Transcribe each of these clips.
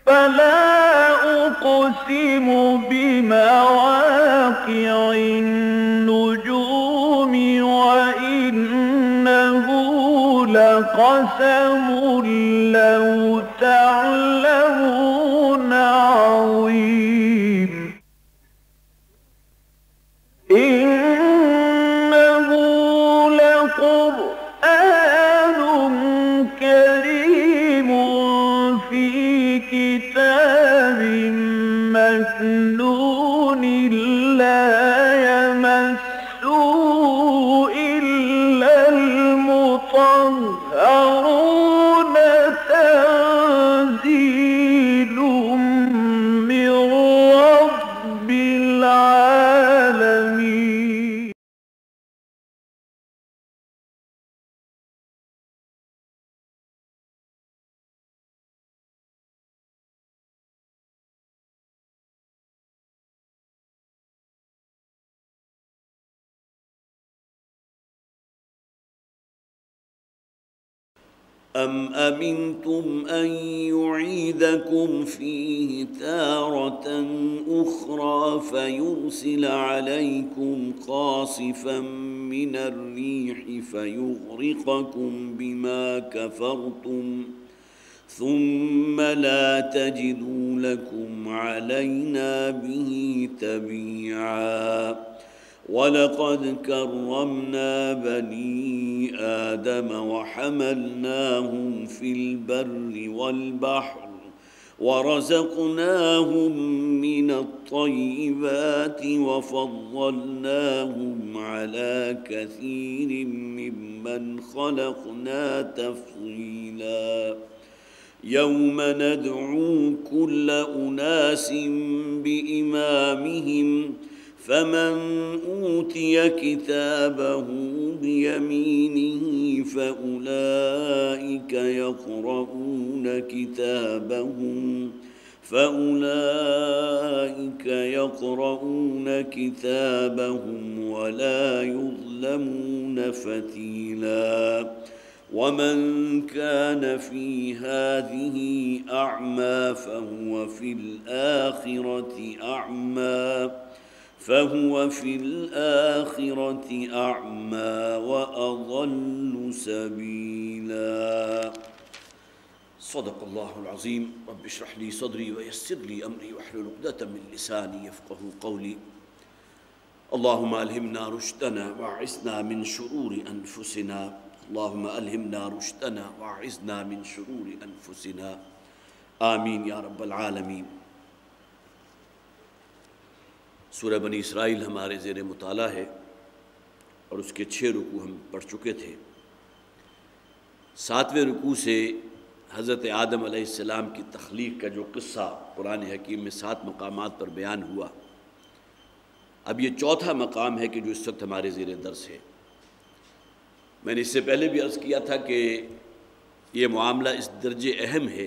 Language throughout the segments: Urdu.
فلا أقسم بمواقع النجوم وإنه لقسم لو تعلمون عظيم إنه لقرآن كريم في كتاب مكنون لا يمسه إلا المطهرون تنزيل من رب العالمين. أم أمنتم أن يعيدكم فيه تارة أخرى فيرسل عليكم قاصفا من الريح فيغرقكم بما كفرتم ثم لا تجدوا لكم علينا به تبيعا ولقد كرمنا بني آدم وحملناهم في البر والبحر ورزقناهم من الطيبات وفضلناهم على كثير ممن خلقنا تفضيلا يوم ندعو كل أناس بإمامهم فمن أوتي كتابه بيمينه فأولئك يقرؤون كتابهم ولا يظلمون فتيلا ومن كان في هذه أعمى فهو في الآخرة أعمى وأضل سبيلا. صدق الله العظيم. رب اشرح لي صدري ويسر لي أمري واحلل عقدة من لساني يفقهوا قولي. اللهم ألهمنا رشدنا وأعذنا من شرور أنفسنا. اللهم ألهمنا رشدنا وأعذنا من شرور أنفسنا آमीन या रब्बल आलमीन। सूरह बनी इसराइल हमारे ज़ेर मुताला है और उसके 6 रुकू हम पढ़ चुके थे। 7वें रुकू से हज़रत आदम अलैहिस्सलाम की तख्लीक का जो क़िस्सा कुरान हकीम में 7 मकामात पर बयान हुआ, अब ये 4था मकाम है कि जो इस वक्त हमारे ज़ेर दर्स है। मैंने इससे पहले भी अर्ज़ किया था कि ये मामला इस दर्जे अहम है,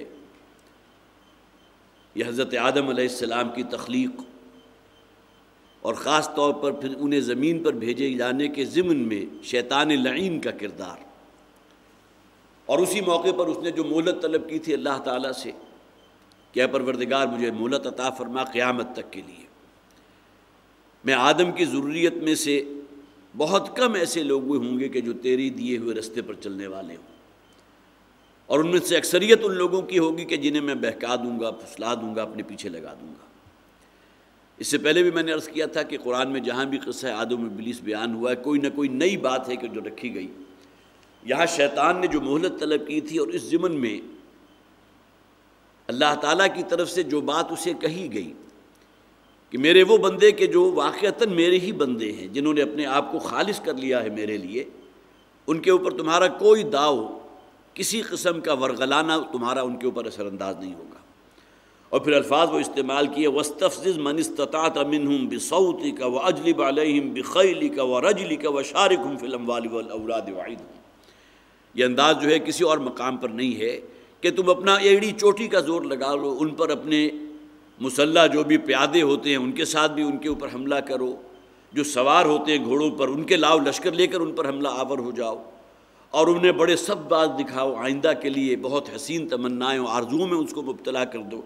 यह हज़रत आदम अलैहिस्सलाम की तख्लीक और ख़ास तौर पर फिर उन्हें ज़मीन पर भेजे जाने के ज़िम्न में शैतान लईन का किरदार, और उसी मौके पर उसने जो मोहलत तलब की थी अल्लाह ताला से कि ऐ परवरदिगार मुझे मोहलत अता फरमा क़यामत तक के लिए। मैं आदम की ज़ुर्रियत में से बहुत कम ऐसे लोग होंगे कि जो तेरी दिए हुए रास्ते पर चलने वाले हों, और उनमें से अक्सरियत उन लोगों की होगी कि जिन्हें मैं बहका दूँगा, फुसला दूँगा, अपने पीछे लगा दूँगा। इससे पहले भी मैंने अर्ज़ किया था कि कुरान में जहाँ भी क़िस्सा आदम इब्लीस बयान हुआ है, कोई ना कोई नई बात है कि जो रखी गई। यहाँ शैतान ने जो मोहलत तलब की थी और इस ज़िम्न में अल्लाह ताला की तरफ से जो बात उसे कही गई कि मेरे वो बंदे के जो वाक़अतन मेरे ही बंदे हैं, जिन्होंने अपने आप को खालिस कर लिया है मेरे लिए, उनके ऊपर तुम्हारा कोई दाव, किसी किस्म का वरगलाना तुम्हारा उनके ऊपर असरअंदाज नहीं होगा। और फिर अल्फाज वो इस्तेमाल किए, वस्तफ़्ज़िज़ मन इस्तताअत मिनहुम बिसौतिका व अजलिब अलैहिम बिखैलिका व रजलिका व शारिकहुम फिल अमवालि वल औलाद वईदहुम। ये अंदाज़ जो है किसी और मकाम पर नहीं है कि तुम अपना एड़ी चोटी का ज़ोर लगा लो, उन पर अपने मुसल्ला जो भी प्यादे होते हैं उनके साथ भी उनके ऊपर हमला करो, जो सवार होते हैं घोड़ों पर उनके लाव लश्कर लेकर उन पर हमला आवर हो जाओ, और उन्हें बड़े सब बात दिखाओ, आइंदा के लिए बहुत हसीन तमन्नाएँ और आरज़ुओं में उसको मुब्तला कर दो।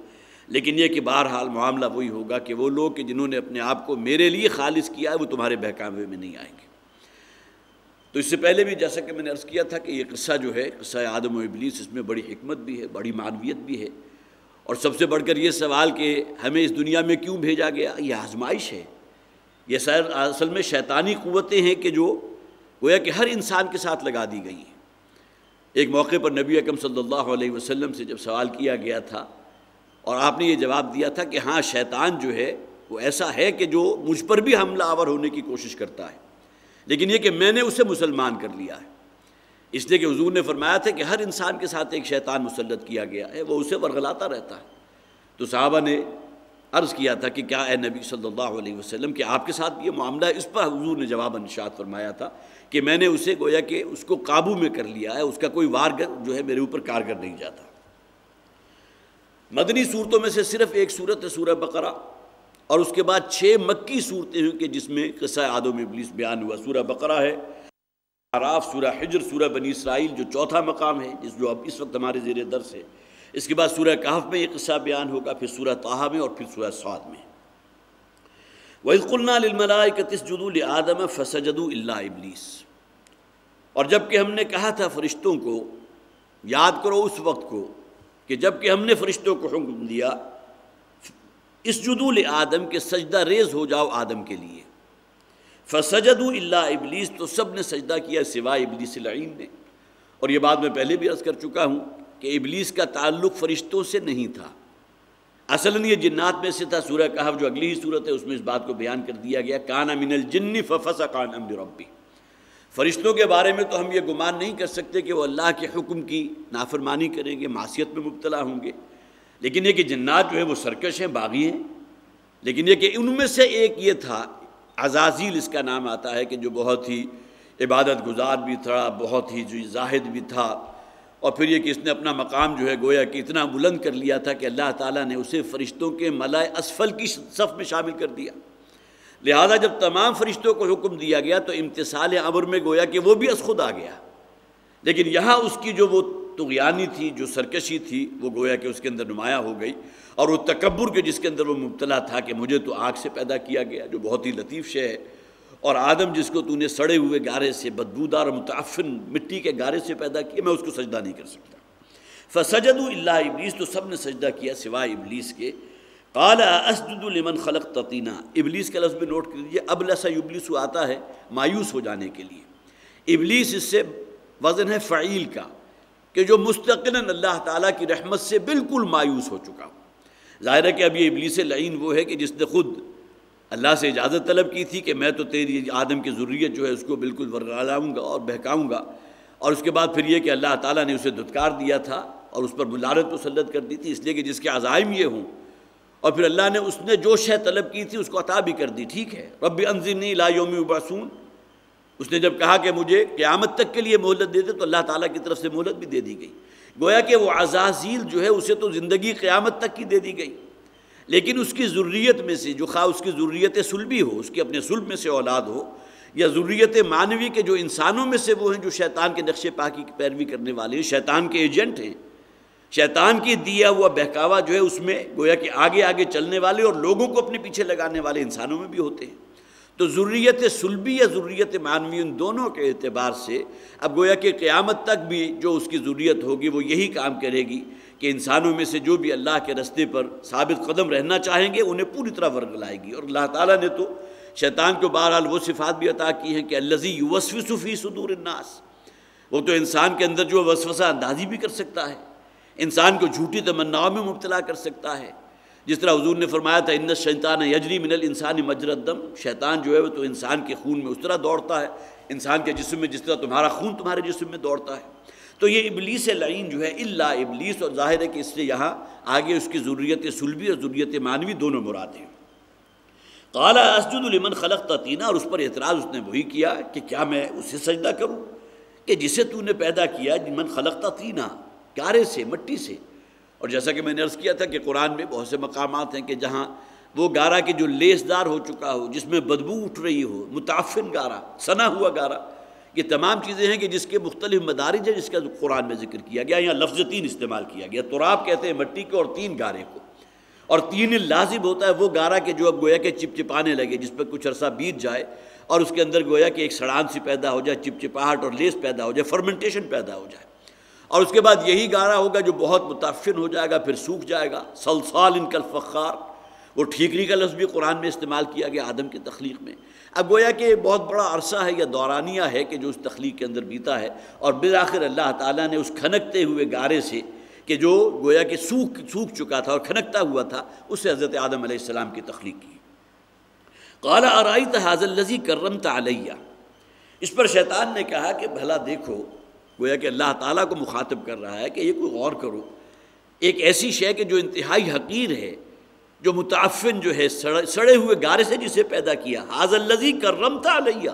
لیکن یہ کہ بہرحال معاملہ وہی ہوگا کہ وہ لوگ کہ جنہوں نے اپنے آپ کو میرے لیے خالص کیا ہے وہ تمہارے بہکاوے میں نہیں آئیں گے۔ تو اس سے پہلے بھی جیسا کہ میں نے عرض کیا تھا کہ یہ قصہ جو ہے قصہ آدم و ابلیس، اس میں بڑی حکمت بھی ہے، بڑی معنویت بھی ہے، اور سب سے بڑھ کر یہ سوال کہ ہمیں اس دنیا میں کیوں بھیجا گیا، یہ آزمائش ہے۔ یہ اصل میں شیطانی قوتیں ہیں کہ جو گویا کہ ہر انسان کے ساتھ لگا دی گئی ہیں۔ ایک موقع پر نبی اکرم صلی اللہ علیہ وسلم سے جب سوال کیا گیا تھا اور آپ نے یہ جواب دیا تھا کہ ہاں شیطان جو ہے وہ ایسا ہے کہ جو مجھ پر بھی حملہ آور ہونے کی کوشش کرتا ہے، لیکن یہ کہ میں نے اسے مسلمان کر لیا ہے، اس لیے کہ حضور نے فرمایا تھا کہ ہر انسان کے ساتھ ایک شیطان مسلط کیا گیا ہے، وہ اسے ورغلاتا رہتا ہے۔ تو صحابہ نے عرض کیا تھا کہ کیا اے نبی صلی اللہ علیہ وسلم کہ آپ کے ساتھ یہ معاملہ ہے؟ اس پر حضور نے جواب ارشاد فرمایا تھا کہ میں نے اسے گویا کہ اس کو قابو میں کر لیا ہے، اس کا کوئی وار جو ہے میرے اوپر کارگر نہیں جاتا۔ مدنی صورتوں میں سے صرف ایک صورت ہے سورہ بقرہ، اور اس کے بعد 6 مکی صورتیں ہیں کہ جس میں قصہ آدم و ابلیس بیان ہوا۔ سورہ بقرہ ہے، اعراف، سورہ حجر، سورہ بنی اسرائیل جو چوتھا مقام ہے جو اب اس وقت ہمارے زیر درس ہے، اس کے بعد سورہ کہف میں یہ قصہ بیان ہوگا، پھر سورہ طٰہٰ میں، اور پھر سورہ صاد میں۔ وَإِذْ قُلْنَا لِلْمَلَائِكَةِ اسْجُدُوا لِآدَمَ فَسَجَدُوا إِلَّا إِبْلِيسَ، اور جب کہ ہم نے کہا تھا فرشتوں کو، یاد کرو اس وقت کو کہ جب کہ ہم نے فرشتوں کو حکم دیا اسجدوا لآدم کہ سجدہ ریز ہو جاؤ آدم کے لیے، فسجدوا الا ابلیس تو سب نے سجدہ کیا سوائے ابلیس لعین نے۔ اور یہ بات میں پہلے بھی عرض کر چکا ہوں کہ ابلیس کا تعلق فرشتوں سے نہیں تھا، اصلاً یہ جنات میں سے تھا۔ سورہ کہف جو اگلی ہی صورت ہے اس میں اس بات کو بیان کر دیا گیا، کان من الجن ففسق عن امر ربی۔ فرشتوں کے بارے میں تو ہم یہ گمان نہیں کر سکتے کہ وہ اللہ کے حکم کی نافرمانی کریں گے، معصیت میں مبتلا ہوں گے، لیکن یہ کہ جنات جو ہے وہ سرکش ہیں، باغی ہیں۔ لیکن یہ کہ ان میں سے ایک یہ تھا، عزازیل اس کا نام آتا ہے، کہ جو بہت ہی عبادت گزار بھی تھا، بہت ہی جو زاہد بھی تھا، اور پھر یہ کہ اس نے اپنا مقام جو ہے گویا کہ اتنا بلند کر لیا تھا کہ اللہ تعالیٰ نے اسے فرشتوں کے ملائے اسفل کی صف میں شامل کر دیا۔ لہذا جب تمام فرشتوں کو حکم دیا گیا تو امتثال امر میں گویا کہ وہ بھی از خود آ گیا، لیکن یہاں اس کی جو وہ طغیانی تھی، جو سرکشی تھی، وہ گویا کہ اس کے اندر نمایاں ہو گئی، اور وہ تکبر کے جس کے اندر وہ مبتلا تھا کہ مجھے تو آگ سے پیدا کیا گیا جو بہت ہی لطیف شے ہے، اور آدم جس کو تو نے سڑے ہوئے گارے سے، بدبودار متعفن مٹی کے گارے سے پیدا کیا، میں اس کو سجدہ نہیں کر سکتا۔ فسجدوا الا ابلیس تو سب نے سجدہ کیا سوائے ابلیس کے۔ قال اسجد لمن خلقت طینا، ابلیس کا لفظ میں نوٹ کر لیجیے، ابلس یبلس آتا ہے مایوس ہو جانے کے لیے، ابلیس اس سے وزن ہے فعیل کا، کہ جو مستقلاً اللہ تعالیٰ کی رحمت سے بالکل مایوس ہو چکا۔ ظاہر ہے کہ اب یہ ابلیس لعین وہ ہے کہ جس نے خود اللہ سے اجازت طلب کی تھی کہ میں تو تیری آدم کی ذریت جو ہے اس کو بالکل ورگلاؤں گا اور بہکاؤں گا، اور اس کے بعد پھر یہ کہ اللہ تعالیٰ نے اسے دھتکار دیا تھا اور اس پر لعنت مسلط کر دی تھی، اس لیے کہ جس کے عزائم یہ ہوں، اور پھر اللہ نے اس نے جو شے طلب کی تھی اس کو عطا بھی کر دی۔ ٹھیک ہے، رب انظرنی الی یوم یبعثون، اس نے جب کہا کہ مجھے قیامت تک کے لیے مہلت دے دے تو اللہ تعالیٰ کی طرف سے مہلت بھی دے دی گئی۔ گویا کہ وہ عزازیل جو ہے اسے تو زندگی قیامت تک کی دے دی گئی، لیکن اس کی ذریت میں سے جو خواہ اس کی ذریت سلبی ہو، اس کی اپنے سلب میں سے اولاد ہو، یا ذریت معنوی کے جو انسانوں میں سے وہ ہیں جو شیطان کے نقش پاکی کی پیروی کرنے والے ہیں، شیطان کے ایجنٹ ہیں، شیطان کی دیا ہوا بہکاوا جو ہے اس میں گویا کہ آگے آگے چلنے والے اور لوگوں کو اپنے پیچھے لگانے والے انسانوں میں بھی ہوتے ہیں۔ تو ذریت سلبی یا ذریت معنوی ان دونوں کے اعتبار سے اب گویا کہ قیامت تک بھی جو اس کی ذریت ہوگی وہ یہی کام کرے گی کہ انسانوں میں سے جو بھی اللہ کے رستے پر ثابت قدم رہنا چاہیں گے انہیں پوری طرح ورگلائے گی۔ اور اللہ تعالیٰ نے تو شیطان کو بہرحال وہ صفات بھی عطا کی ہیں کہ الذی یوسوس فی صدور الناس، وہ تو انسان کے اندر جو وسوسہ اندازی بھی کر سکتا ہے، انسان کو جھوٹی تمناؤں میں مبتلا کر سکتا ہے۔ جس طرح حضور نے فرمایا تھا ان الشیطان یجری من الانسان مجری الدم، شیطان جو ہے وہ تو انسان کے خون میں اس طرح دوڑتا ہے، انسان کے جسم میں جس طرح تمہارا خون تمہارے جسم میں دوڑتا ہے۔ تو یہ ابلیس لعین جو ہے الا ابلیس، اور ظاہر ہے کہ اس سے یہاں آگے اس کی ذریت سلبی اور ذریت معنوی دونوں مراد ہیں۔ قال اسجد لمن خلقت طینا، اور اس پر اعتراض اس نے وہی کیا کہ کیا میں اسے سجدہ کروں کہ جسے تو نے پیدا کیا، من خلقت طینا، گارے سے، مٹی سے۔ اور جیسا کہ میں نے عرض کیا تھا کہ قرآن میں بہت سے مقامات ہیں کہ جہاں وہ گارا کہ جو لیسدار ہو چکا ہو، جس میں بدبو اٹھ رہی ہو، متعفن گارا، سنا ہوا گارا، یہ تمام چیزیں ہیں کہ جس کے مختلف مدارج ہیں جس کا قرآن میں ذکر کیا گیا۔ یہاں لفظ تین استعمال کیا گیا، تراب کہتے ہیں مٹی کو اور تین گارے کو، اور تین لازم ہوتا ہے وہ گارا کہ جو اب گویا کہ چپچپانے لگے، جس پہ کچھ عرصہ بیت جائے اور اس کے اندر گویا کہ ایک سڑان سی پیدا ہو جائے، چپچپاہٹ اور لیس پیدا ہو جائے، فرمنٹیشن پیدا ہو جائے، اور اس کے بعد یہی گارا ہوگا جو بہت متعفن ہو جائے گا، پھر سوکھ جائے گا۔ صلصال کالفخار، وہ ٹھیکری کا لفظ بھی قرآن میں استعمال کیا گیا آدم کی تخلیق میں۔ اب گویا کہ بہت بڑا عرصہ ہے یا دورانیہ ہے کہ جو اس تخلیق کے اندر بیتا ہے، اور بالآخر اللہ تعالیٰ نے اس کھنکتے ہوئے گارے سے کہ جو گویا کہ سوکھ چکا تھا اور کھنکتا ہوا تھا، اس سے حضرت آدم علیہ السلام کی تخلیق کی۔ قال ارأیت ھذا الذی کرمت علی، اس پر شیطان نے کہا کہ بھلا دیکھو، گویا کہ اللہ تعالیٰ کو مخاطب کر رہا ہے کہ یہ کوئی غور کرو، ایک ایسی شے کہ جو انتہائی حقیر ہے، جو متعفن جو ہے، سڑے ہوئے گارے سے جسے پیدا کیا، ھذا الذی کرمت علی،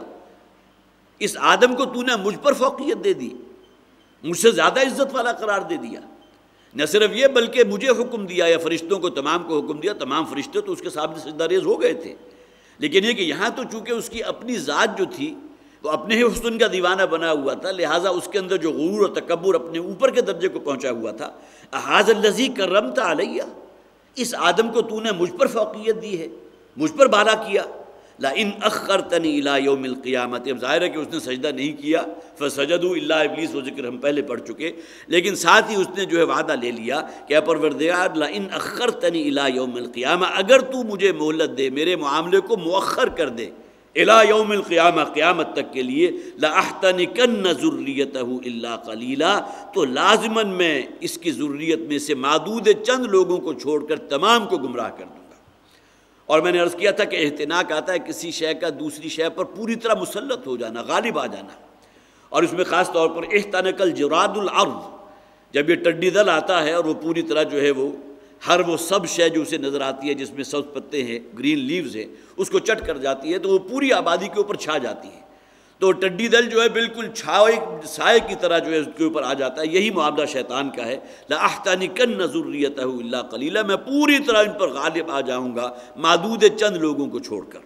اس آدم کو تو نے مجھ پر فوقیت دے دی، مجھ سے زیادہ عزت والا قرار دے دیا۔ نہ صرف یہ بلکہ مجھے حکم دیا، یا فرشتوں کو تمام کو حکم دیا، تمام فرشتے تو اس کے سامنے سجدہ ریز ہو گئے تھے، لیکن یہ کہ یہاں تو چونکہ اس کی اپنی ذات جو تھی وہ اپنے ہی حسن کا دیوانہ بنا ہوا تھا، لہٰذا اس کے اندر جو غرور اور تکبر اپنے اوپر کے درجے کو پہنچا ہوا تھا، ھذا الذی کرمت علی، اس آدم کو تو نے مجھ پر فوقیت دی ہے، مجھ پر بالا کیا۔ لئن اخرتنی الی یوم القیامت، اب ظاہر ہے کہ اس نے سجدہ نہیں کیا، فسجدوا الا ابلیس، وہ ذکر ہم پہلے پڑھ چکے، لیکن ساتھ ہی اس نے جو ہے وعدہ لے لیا کہ اے پروردگار لئن اخرتنی الی یوم القیامہ، اگر تو مجھے مہلت دے، میرے معاملے کو مؤخر کر دے الی یوم القیامہ، قیامت تک کے لیے، لأحتنکن ذریتہ الا قلیلا، تو لازماً میں اس کی ذریت میں سے معدود چند لوگوں کو چھوڑ کر تمام کو گمراہ کر دوں گا۔ اور میں نے عرض کیا تھا کہ احتناک آتا ہے کسی شے کا دوسری شے پر پوری طرح مسلط ہو جانا، غالب آ جانا، اور اس میں خاص طور پر احتنک الجراد الارض، جب یہ ٹڈی دل آتا ہے اور وہ پوری طرح جو ہے وہ ہر وہ سب شے جو اسے نظر آتی ہے، جس میں سبز پتے ہیں، گرین لیوز ہیں، اس کو چٹ کر جاتی ہے، تو وہ پوری آبادی کے اوپر چھا جاتی ہے، تو ٹڈی دل جو ہے بالکل سائے کی طرح جو ہے اس کے اوپر آ جاتا ہے۔ یہی معاملہ شیطان کا ہے، لأحتنکن ذریتہ الا قلیلا، میں پوری طرح ان پر غالب آ جاؤں گا معدود چند لوگوں کو چھوڑ کر۔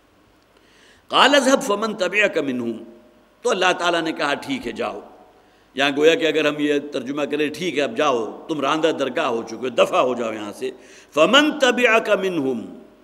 قال اذهب فمن تبعک منہم، تو اللہ تعالیٰ نے کہا ٹھیک ہے جاؤ، یہاں گویا کہ اگر ہم یہ ترجمہ کریں ٹھیک ہے اب جاؤ، تم راندہ درگاہ ہو چکے، دفع ہو جاؤ یہاں سے۔ فمن تبعک منہم،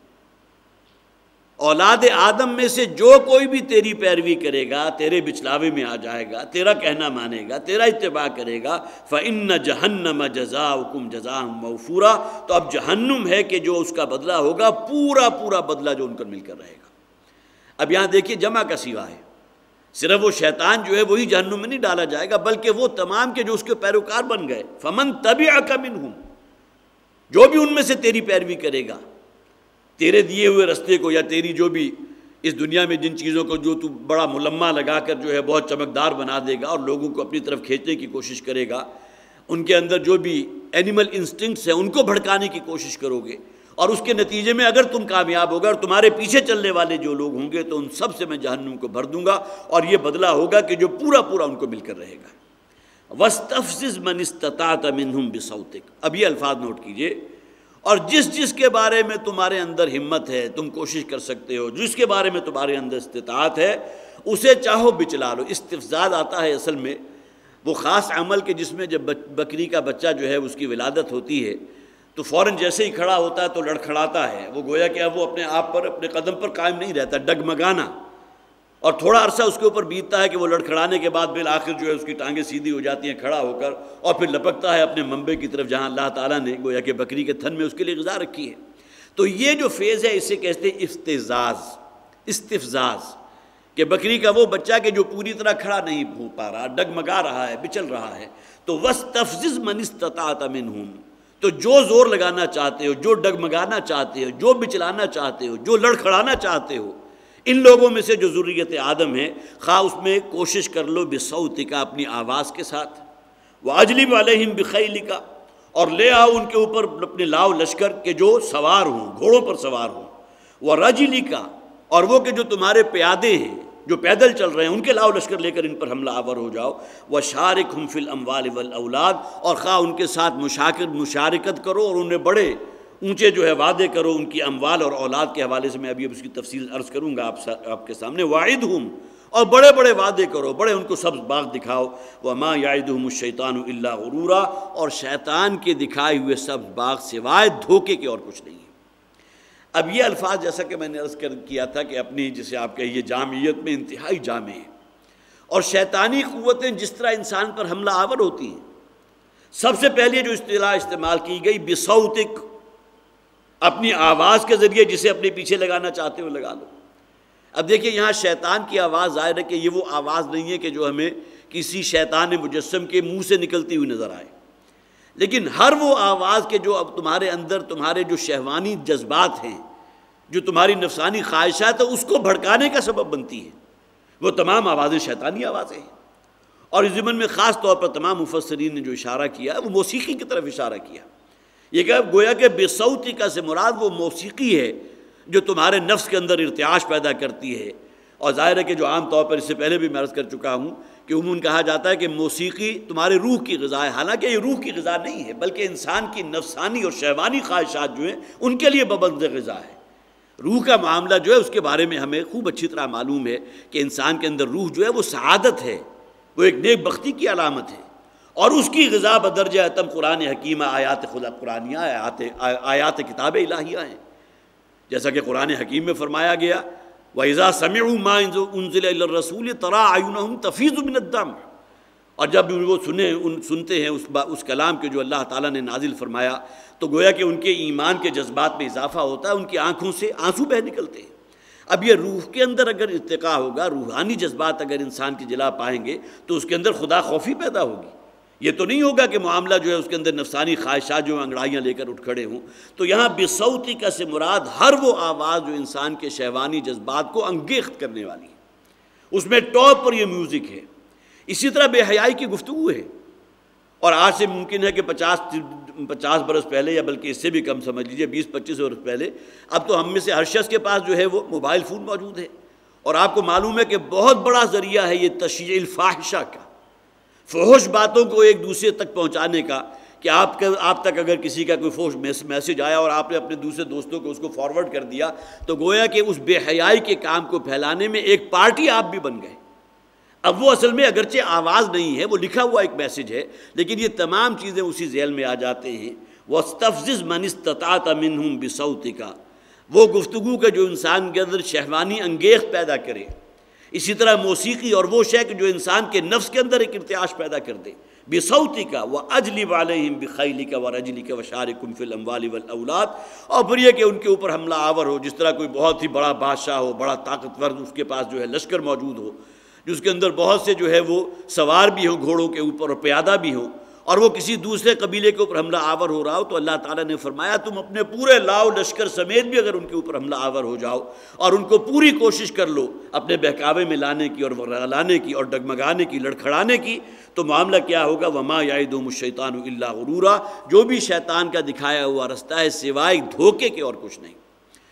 اولاد آدم میں سے جو کوئی بھی تیری پیروی کرے گا، تیرے بچلاوے میں آ جائے گا، تیرا کہنا مانے گا، تیرا اتباع کرے گا، فإن جہنم جزاؤکم جزاء موفورا، تو اب جہنم ہے کہ جو اس کا بدلہ ہوگا پورا پورا بدلہ جو ان کو مل کر رہے گا۔ اب یہاں دیکھیے جمع کا سیوا ہے، صرف وہ شیطان جو ہے وہی جہنم میں نہیں ڈالا جائے گا، بلکہ وہ تمام کے جو اس کے پیروکار بن گئے، فمن تبعک منہم، جو بھی ان میں سے تیری پیروی کرے گا، تیرے دیے ہوئے رستے کو، یا تیری جو بھی اس دنیا میں جن چیزوں کو جو تو بڑا ملمہ لگا کر جو ہے بہت چمکدار بنا دے گا اور لوگوں کو اپنی طرف کھینچنے کی کوشش کرے گا، ان کے اندر جو بھی اینیمل انسٹنکٹس ہیں ان کو بھڑکانے کی کوشش کرو گے، اور اس کے نتیجے میں اگر تم کامیاب ہوگا اور تمہارے پیچھے چلنے والے جو لوگ ہوں گے تو ان سب سے میں جہنم کو بھر دوں گا، اور یہ بدلہ ہوگا کہ جو پورا پورا ان کو مل کر رہے گا۔ وَاسْتَفْزِزْ مَنِ اسْتَطَعْتَ مِنْهُمْ بِصَوْتِكَ، اب یہ الفاظ نوٹ کیجئے، اور جس کے بارے میں تمہارے اندر ہمت ہے، تم کوشش کر سکتے ہو، جس کے بارے میں تمہارے اندر استطاعت ہے، اسے چاہو بچلا لو۔ استفزاز آتا ہے اصل میں وہ خاص عمل کہ جس میں جب بکری کا بچہ جو ہے اس کی ولادت ہوتی ہے تو فوراً جیسے ہی کھڑا ہوتا ہے تو لڑکھڑاتا ہے، وہ گویا کہ اب وہ اپنے آپ پر، اپنے قدم پر قائم نہیں رہتا، ڈگمگانا، اور تھوڑا عرصہ اس کے اوپر بیتتا ہے کہ وہ لڑکھڑانے کے بعد بالآخر جو ہے اس کی ٹانگیں سیدھی ہو جاتی ہیں کھڑا ہو کر، اور پھر لپکتا ہے اپنے منبع کی طرف جہاں اللہ تعالیٰ نے گویا کہ بکری کے تھن میں اس کے لیے غذا رکھی ہے۔ تو یہ جو فیز ہے اسے کہتے ہیں استفزاز، کہ بکری کا وہ بچہ کہ جو پوری طرح کھڑا نہیں ہو پا رہا، ڈگمگا رہا ہے، بچل رہا ہے، تو وَاسْتَفْزِزْ مَنِ اسْتَطَعْتَ مِنْهُمْ، تو جو زور لگانا چاہتے ہو، جو ڈگمگانا چاہتے ہو، جو بچلانا چاہتے ہو، جو لڑکھڑانا چاہتے ہو، ان لوگوں میں سے جو ذریت آدم ہے، خواہ اس میں کوشش کر لو بِصَوْتِكَ، اپنی آواز کے ساتھ، وَأَجْلِبْ عَلَيْهِمْ بِخَيْلِكَ، اور لے آؤ ان کے اوپر اپنے لاؤ لشکر کے جو سوار ہوں، گھوڑوں پر سوار ہوں، وَرَجِلِكَ، اور وہ کہ جو تمہارے پیادے ہیں، جو پیدل چل رہے ہیں، ان کے لاؤ لشکر لے کر ان پر حملہ آور ہو جاؤ، وَشَارِكْهُمْ فِي الْأَمْوَالِ وَالْأَوْلَادِ، اور خواہ ان کے ساتھ مشارکت کرو اور انہیں بڑے اونچے جو ہے وعدے کرو ان کی اموال اور اولاد کے حوالے سے، میں ابھی اب اس کی تفصیل عرض کروں گا آپ کے سامنے۔ وَعِدْهُمْ، اور بڑے بڑے وعدے کرو، بڑے ان کو سبز باغ دکھاؤ۔ وَمَا يَعِدُهُمُ الشَّيْطَانُ إِلَّا غُرُورًا، اور شیطان کے دکھائے ہوئے سبز باغ سوائے دھوکے کے اور کچھ نہیں ہے۔ اب یہ الفاظ جیسا کہ میں نے عرض کیا تھا کہ اپنی جسے آپ کہیے جامعیت میں انتہائی جامع ہیں، اور شیطانی قوتیں جس طرح انسان پر حملہ آور ہوتی ہیں، سب سے پہلے جو اصطلاح استعمال کی گئی بِصَوْتِک، اپنی آواز کے ذریعے جسے اپنے پیچھے لگانا چاہتے ہو لگا لو۔ اب دیکھیے یہاں شیطان کی آواز ظاہر ہے کہ یہ وہ آواز نہیں ہے کہ جو ہمیں کسی شیطان مجسم کے منہ سے نکلتی ہوئی نظر آئے، لیکن ہر وہ آواز کے جو اب تمہارے اندر تمہارے جو شہوانی جذبات ہیں، جو تمہاری نفسانی خواہشات ہیں، اس کو بھڑکانے کا سبب بنتی ہے، وہ تمام آوازیں شیطانی آوازیں ہیں۔ اور اس ضمن میں خاص طور پر تمام مفسرین نے جو اشارہ کیا وہ موسیقی کی طرف اشارہ کیا۔ یہ کہ گویا کہ بِصَوْتِکَ سے مراد وہ موسیقی ہے جو تمہارے نفس کے اندر ارتعاش پیدا کرتی ہے۔ اور ظاہر ہے کہ جو عام طور پر اس سے پہلے بھی میں عرض کر چکا ہوں کہ عموماً کہا جاتا ہے کہ موسیقی تمہارے روح کی غذا ہے، حالانکہ یہ روح کی غذا نہیں ہے، بلکہ انسان کی نفسانی اور شہوانی خواہشات جو ہیں ان کے لیے بمنزلہ غذا ہے۔ روح کا معاملہ جو ہے اس کے بارے میں ہمیں خوب اچھی طرح معلوم ہے کہ انسان کے اندر روح جو ہے وہ سعادت ہے، وہ ایک نیک بختی کی علامت ہے، اور اس کی غذا بدرجہ اتم قرآن حکیمہ، آیات خدا قرآنیہ، آیات کتاب الہیہ ہیں۔ جیسا کہ قرآن حکیم میں فرمایا گیا وَإِذَا سَمِعُوا مَا أُنزِلَ إِلَى الرَّسُولِ تَرَىٰ أَعْيُنَهُمْ تَفِيضُ مِنَ الدَّمْعِ، اور جب وہ سنتے ہیں اس کلام کے جو اللہ تعالیٰ نے نازل فرمایا تو گویا کہ ان کے ایمان کے جذبات میں اضافہ ہوتا ہے، ان کی آنکھوں سے آنسو بہہ نکلتے ہیں۔ اب یہ روح کے اندر اگر ارتقاء ہوگا، روحانی جذبات اگر انسان کی جلا پائیں گے تو اس کے اندر خدا خوفی پیدا ہوگی۔ یہ تو نہیں ہوگا کہ معاملہ جو ہے اس کے اندر نفسانی خواہشات جو انگڑائیاں لے کر اٹھ کھڑے ہوں۔ تو یہاں بِصَوْتِکَ سے مراد ہر وہ آواز جو انسان کے شہوانی جذبات کو انگیخت کرنے والی ہے، اس میں ٹاپ پر یہ میوزک ہے۔ اسی طرح بے حیائی کی گفتگو ہے، اور آج سے ممکن ہے کہ 50 برس پہلے یا بلکہ اس سے بھی کم سمجھ لیجئے 20-25 برس پہلے، اب تو ہم میں سے ہر شخص کے پاس جو ہے وہ موبائل فون موجود ہے، اور آپ کو معلوم ہے کہ بہت بڑا ذریعہ ہے یہ تشییع الفاحشہ کا، فحش باتوں کو ایک دوسرے تک پہنچانے کا، کہ آپ تک اگر کسی کا کوئی فحش میسج آیا اور آپ نے اپنے دوسرے دوستوں کو اس کو فارورڈ کر دیا تو گویا کہ اس بے حیائی کے کام کو پھیلانے میں ایک پارٹی آپ بھی بن گئے۔ اب وہ اصل میں اگرچہ آواز نہیں ہے، وہ لکھا ہوا ایک میسج ہے، لیکن یہ تمام چیزیں اسی ذیل میں آ جاتے ہیں۔ وَاسْتَفْزِزْ مَنِ اسْتَطَعْتَ مِنْهُمْ بِصَوْتِكَ، وہ گفتگو کا جو انسان کے اندر شہوانی انگیخت پیدا کرے۔ اسی طرح موسیقی اور وہ شے کہ جو انسان کے نفس کے اندر ایک ارتعاش پیدا کر دے۔ بِصَوْتِكَ وَأَجْلِبْ عَلَيْهِمْ بِخَيْلِكَ وَرَجْلِكَ وَشَارِكُمْ فِي الْأَمْوَالِ وَالْأَوْلَادِ، اور پھر یہ کہ ان کے اوپر حملہ آور ہو، جس طرح کوئی بہت ہی بڑا بادشاہ ہو، بڑا طاقتور، اس کے پاس جو ہے لشکر موجود ہو، جس کے اندر بہت سے جو ہے وہ سوار بھی ہوں گھوڑوں کے اوپر اور پیادہ بھی ہوں، اور وہ کسی دوسرے قبیلے کے اوپر حملہ آور ہو رہا ہو، تو اللہ تعالیٰ نے فرمایا تم اپنے پورے لاؤ لشکر سمیت بھی اگر ان کے اوپر حملہ آور ہو جاؤ اور ان کو پوری کوشش کر لو اپنے بہکاوے میں لانے کی اور لانے کی اور ڈگمگانے کی، لڑکھڑانے کی، تو معاملہ کیا ہوگا؟ وَمَا يَعِدُهُمُ الشَّيْطَانُ إِلَّا غُرُورًا، جو بھی شیطان کا دکھایا ہوا رستہ ہے سوائے دھوکے کے اور کچھ نہیں۔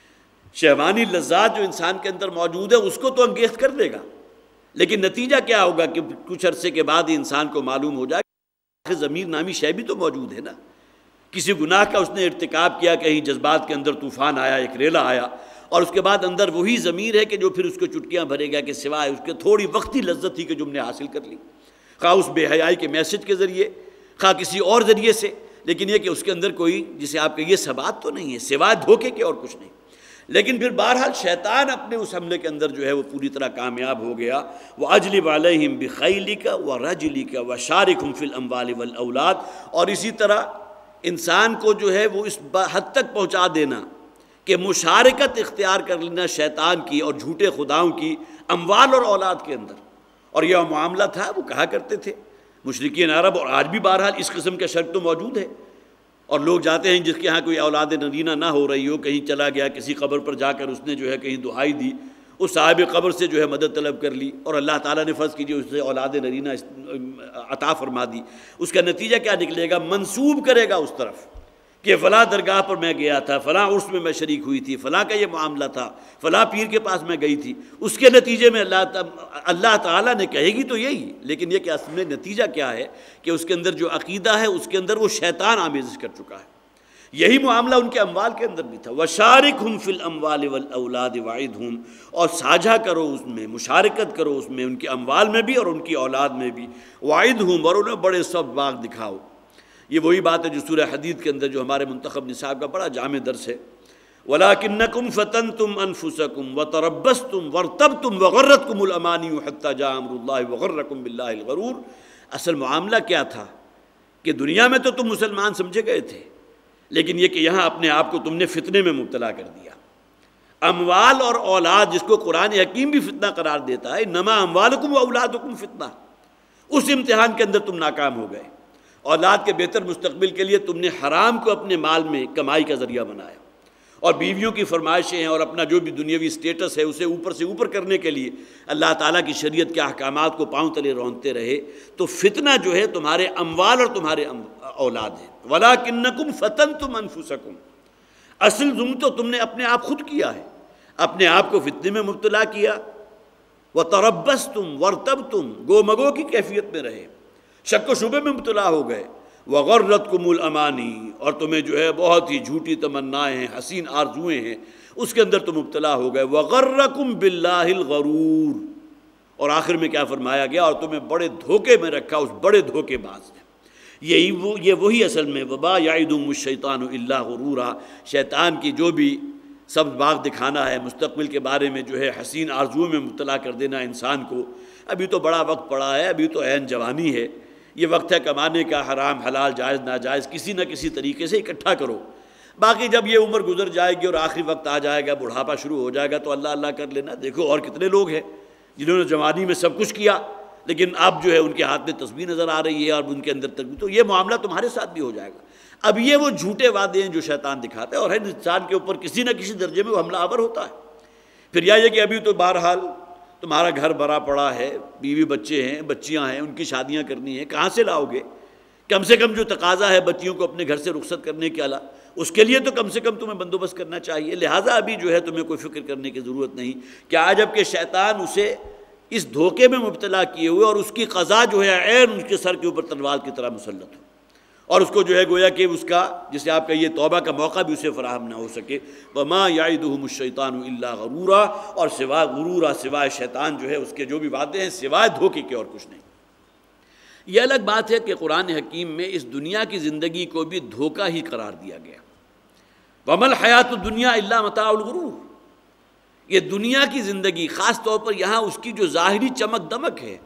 شہوانی لذات جو انسان کے اندر موجود ہے اس کو تو انگیخت کر دے گا، لیکن نتیجہ کیا ہوگا کہ کچھ عرصے کے بعد ہی انسان کو معلوم ہو جائے کہ ضمیر نامی شے بھی تو موجود ہے نا۔ کسی گناہ کا اس نے ارتکاب کیا، کہیں جذبات کے اندر طوفان آیا، ایک ریلا آیا، اور اس کے بعد اندر وہی ضمیر ہے کہ جو پھر اس کو چٹکیاں بھرے گا کہ سوائے اس کے تھوڑی وقتی لذت تھی کہ جو ہم نے حاصل کر لی، خواہ اس بے حیائی کے میسج کے ذریعے، خواہ کسی اور ذریعے سے، لیکن یہ کہ اس کے اندر کوئی جسے آپ کہیے ثبات تو نہیں ہے سوائے دھوکے کے اور کچھ نہیں۔ لیکن پھر بہرحال شیطان اپنے اس حملے کے اندر جو ہے وہ پوری طرح کامیاب ہو گیا۔ وَأَجْلِبْ عَلَيْهِمْ بِخَيْلِكَ وَرَجْلِكَ وَشَارِكْهُمْ فِي الْأَمْوَالِ وَالْأَوْلَادِ، اور اسی طرح انسان کو جو ہے وہ اس حد تک پہنچا دینا کہ مشارکت اختیار کر لینا شیطان کی اور جھوٹے خداؤں کی اموال اور اولاد کے اندر۔ اور یہ معاملہ تھا، وہ کہا کرتے تھے مشرکین عرب، اور آج بھی بہرحال اس قسم کا شرط تو موجود ہے، اور لوگ جاتے ہیں جس کے ہاں کوئی اولاد نرینہ نہ ہو رہی ہو، کہیں چلا گیا کسی قبر پر جا کر اس نے جو ہے کہیں دعائی دی، اس صاحب قبر سے جو ہے مدد طلب کر لی، اور اللہ تعالیٰ نے فرض کیجیے اس سے اولاد نرینہ عطا فرما دی۔ اس کا نتیجہ کیا نکلے گا؟ منسوب کرے گا اس طرف کہ فلاں درگاہ پر میں گیا تھا، فلاں عرس میں میں شریک ہوئی تھی، فلاں کا یہ معاملہ تھا، فلاں پیر کے پاس میں گئی تھی، اس کے نتیجے میں اللہ تعالیٰ نے کہے گی تو یہی، لیکن یہ کہ اصل میں نتیجہ کیا ہے کہ اس کے اندر جو عقیدہ ہے اس کے اندر وہ شیطان آمیزش کر چکا ہے۔ یہی معاملہ ان کے اموال کے اندر بھی تھا. وَشَارِكْهُمْ فِي الْأَمْوَالِ وَالْأَوْلَادِ وَعِدْهُمْ، اور ساجھا کرو اس میں، مشارکت کرو اس میں، ان کے اموال میں بھی اور ان کی اولاد میں بھی. وَعِدْهُمْ، اور انہیں بڑے سب باغ دکھاؤ. یہ وہی بات ہے جو سورہ حدید کے اندر جو ہمارے منتخب نصاب کا بڑا جامع درس ہے. وَلَكِنَّكُمْ فَتَنْتُمْ أَنفُسَكُمْ وَتَرَبَّصْتُمْ وَارْتَبْتُمْ وَغَرَّتْكُمُ الْأَمَانِيُّ حَتَّى جَاءَ أَمْرُ اللَّهِ وَغَرَّكُمْ بِاللَّهِ الْغَرُورُ. اصل معاملہ کیا تھا کہ دنیا میں تو تم مسلمان سمجھے گئے تھے، لیکن یہ کہ یہاں اپنے آپ کو تم نے فتنے میں مبتلا کر دیا. اموال اور اولاد، جس کو قرآن حکیم بھی فتنہ قرار دیتا ہے، انما اموالکم واولادکم فتنہ، اس امتحان کے اندر تم ناکام ہو گئے. اولاد کے بہتر مستقبل کے لیے تم نے حرام کو اپنے مال میں کمائی کا ذریعہ بنایا، اور بیویوں کی فرمائشیں ہیں اور اپنا جو بھی دنیاوی سٹیٹس ہے اسے اوپر سے اوپر کرنے کے لیے اللہ تعالیٰ کی شریعت کے احکامات کو پاؤں تلے رونتے رہے. تو فتنہ جو ہے تمہارے اموال اور تمہارے اولاد ہے. وَلَكِنَّكُمْ فَتَنْتُمْ أَنفُسَكُمْ، اصل ظلم تو تم نے اپنے آپ خود کیا ہے، اپنے آپ کو فتنے میں مبتلا کیا. وَتَرَبَّصْتُمْ وَارْتَبْتُمْ، گو مگو کی کیفیت میں رہے، شک و شبے میں مبتلا ہو گئے. وَغَرَّتْكُمُ الْأَمَانِي، اور تمہیں جو ہے بہت ہی جھوٹی تمنائیں ہیں، حسین آرزویں ہیں، اس کے اندر تم مبتلا ہو گئے. وَغَرَّكُمْ بِاللَّهِ الْغَرُورُ، اور آخر میں کیا فرمایا گیا؟ اور تمہیں بڑے دھوکے میں رکھا اس بڑے دھوکے باز نے. یہ وہی اصل میں وبا یعدہم الشیطان الا غرورا، شیطان کی جو بھی سبز باغ دکھانا ہے، مستقبل کے بارے میں جو ہے حسین آرزوؤں میں مبتلا کر دینا انسان کو. ابھی تو بڑا وقت پڑا ہے، ابھی تو عین جوانی ہے، یہ وقت ہے کمانے کا، حرام حلال جائز ناجائز کسی نہ کسی طریقے سے اکٹھا کرو. باقی جب یہ عمر گزر جائے گی اور آخری وقت آ جائے گا، بڑھاپا شروع ہو جائے گا، تو اللہ اللہ کر لینا. دیکھو اور کتنے لوگ ہیں جنہوں نے جوانی میں سب کچھ کیا، لیکن اب جو ہے ان کے ہاتھ میں تسبیح نظر آ رہی ہے اور ان کے اندر تربیت. تو یہ معاملہ تمہارے ساتھ بھی ہو جائے گا. اب یہ وہ جھوٹے وعدے ہیں جو شیطان دکھاتا ہے، اور ہر انسان کے اوپر کسی نہ کسی درجے میں وہ حملہ آور ہوتا ہے. پھر یہ کہ ابھی تو بہرحال تمہارا گھر بھرا پڑا ہے، بیوی بچے ہیں، بچیاں ہیں، ان کی شادیاں کرنی ہیں، کہاں سے لاؤ گے؟ کم سے کم جو تقاضا ہے بچیوں کو اپنے گھر سے رخصت کرنے کے علاوہ، اس کے لیے تو کم سے کم تمہیں بندوبست کرنا چاہیے. لہٰذا ابھی جو ہے تمہیں کوئی فکر کرنے کی ضرورت نہیں کہ آج جب کہ شیطان اسے اس دھوکے میں مبتلا کیے ہوئے اور اس کی قضا جو ہے عین اس کے سر کے اوپر تلوار کی طرح مسلط ہو، اور اس کو جو ہے گویا کہ اس کا جسے آپ کہیے توبہ کا موقع بھی اسے فراہم نہ ہو سکے. وَمَا يَعِدُهُمُ الشَّيْطَانُ إِلَّا غَرُورًا، اور سوائے غرورا، سوائے شیطان جو ہے اس کے جو بھی باتیں ہیں سوائے دھوکے کے اور کچھ نہیں. یہ الگ بات ہے کہ قرآن حکیم میں اس دنیا کی زندگی کو بھی دھوکہ ہی قرار دیا گیا. وَمَا الْحَيَاةُ الدُّنْيَا إِلَّا مَتَاعُ الْغُرُورِ، یہ دنیا کی زندگی خاص طور پر یہاں اس کی جو ظاہری چمک دمک ہے،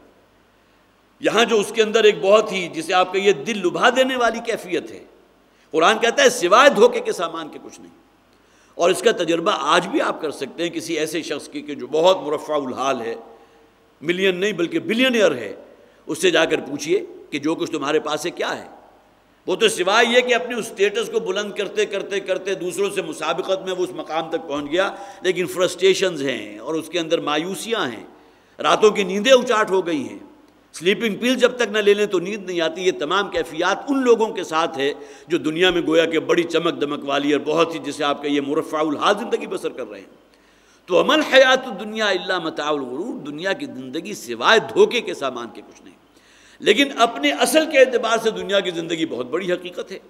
یہاں جو اس کے اندر ایک بہت ہی جسے آپ کہیے دل لبھا دینے والی کیفیت ہے، قرآن کہتا ہے سوائے دھوکے کے سامان کے کچھ نہیں. اور اس کا تجربہ آج بھی آپ کر سکتے ہیں کسی ایسے شخص کی کہ جو بہت مرفع الحال ہے، ملین نہیں بلکہ بلینئر ہے، اس سے جا کر پوچھئے کہ جو کچھ تمہارے پاس ہے کیا ہے. وہ تو سوائے یہ کہ اپنے اس سٹیٹس کو بلند کرتے کرتے کرتے دوسروں سے مسابقت میں وہ اس مقام تک پہنچ گیا، لیکن فرسٹریشنز ہیں اور اس کے اندر مایوسیاں ہیں، راتوں کی نیندیں اچاٹ ہو گئی ہیں، سلیپنگ پل جب تک نہ لے لیں تو نیند نہیں آتی. یہ تمام کیفیات ان لوگوں کے ساتھ ہے جو دنیا میں گویا کہ بڑی چمک دمک والی اور بہت ہی جسے آپ کہیے مرفع الحال زندگی بسر کر رہے ہیں. تو وَمَا الْحَيَاةُ الدُّنْيَا إِلَّا مَتَاعُ الْغُرُورِ، دنیا کی زندگی سوائے دھوکے کے سامان کے کچھ نہیں. لیکن اپنے اصل کے اعتبار سے دنیا کی زندگی بہت بڑی حقیقت ہے.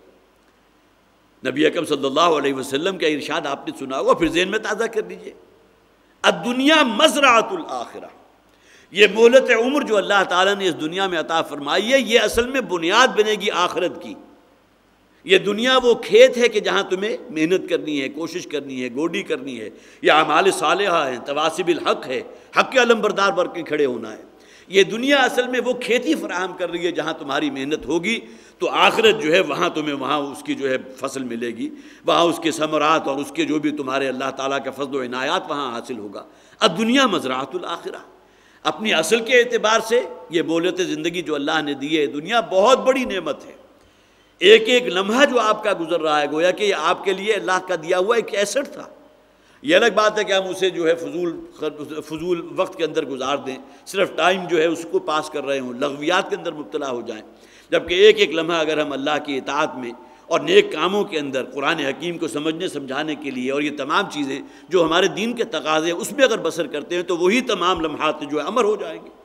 نبی اکرم صلی اللہ علیہ وسلم کا ارشاد آپ نے سنا ہوگا، پھر ذہن میں تازہ کر لیجئے. الدنیا مزرعۃ الآخرہ، یہ مہلت عمر جو اللہ تعالیٰ نے اس دنیا میں عطا فرمائی ہے، یہ اصل میں بنیاد بنے گی آخرت کی. یہ دنیا وہ کھیت ہے کہ جہاں تمہیں محنت کرنی ہے، کوشش کرنی ہے، گوڈی کرنی ہے، یہ اعمال صالحہ ہیں، تواسب الحق ہے، حق کے علمبردار بن کے کھڑے ہونا ہے. یہ دنیا اصل میں وہ کھیتی فراہم کر رہی ہے جہاں تمہاری محنت ہوگی تو آخرت جو ہے وہاں تمہیں وہاں اس کی جو ہے فصل ملے گی، وہاں اس کے ثمرات اور اس کے جو بھی تمہارے اللہ تعالیٰ کا فضل و عنایات وہاں حاصل ہوگا. الدنیا مزرعۃ الآخرہ، اپنی اصل کے اعتبار سے یہ مہلت زندگی جو اللہ نے دی ہے، دنیا بہت بڑی نعمت ہے. ایک ایک لمحہ جو آپ کا گزر رہا ہے گویا کہ یہ آپ کے لیے اللہ کا دیا ہوا ایک ایسٹ تھا. یہ الگ بات ہے کہ ہم اسے جو ہے فضول وقت کے اندر گزار دیں، صرف ٹائم جو ہے اس کو پاس کر رہے ہوں، لغویات کے اندر مبتلا ہو جائیں، جبکہ ایک ایک لمحہ اگر ہم اللہ کی اطاعت میں اور نیک کاموں کے اندر قرآن حکیم کو سمجھنے سمجھانے کے لیے اور یہ تمام چیزیں جو ہمارے دین کے تقاضے اس میں اگر بسر کرتے ہیں تو وہی تمام لمحات جو ہے امر ہو جائیں گے.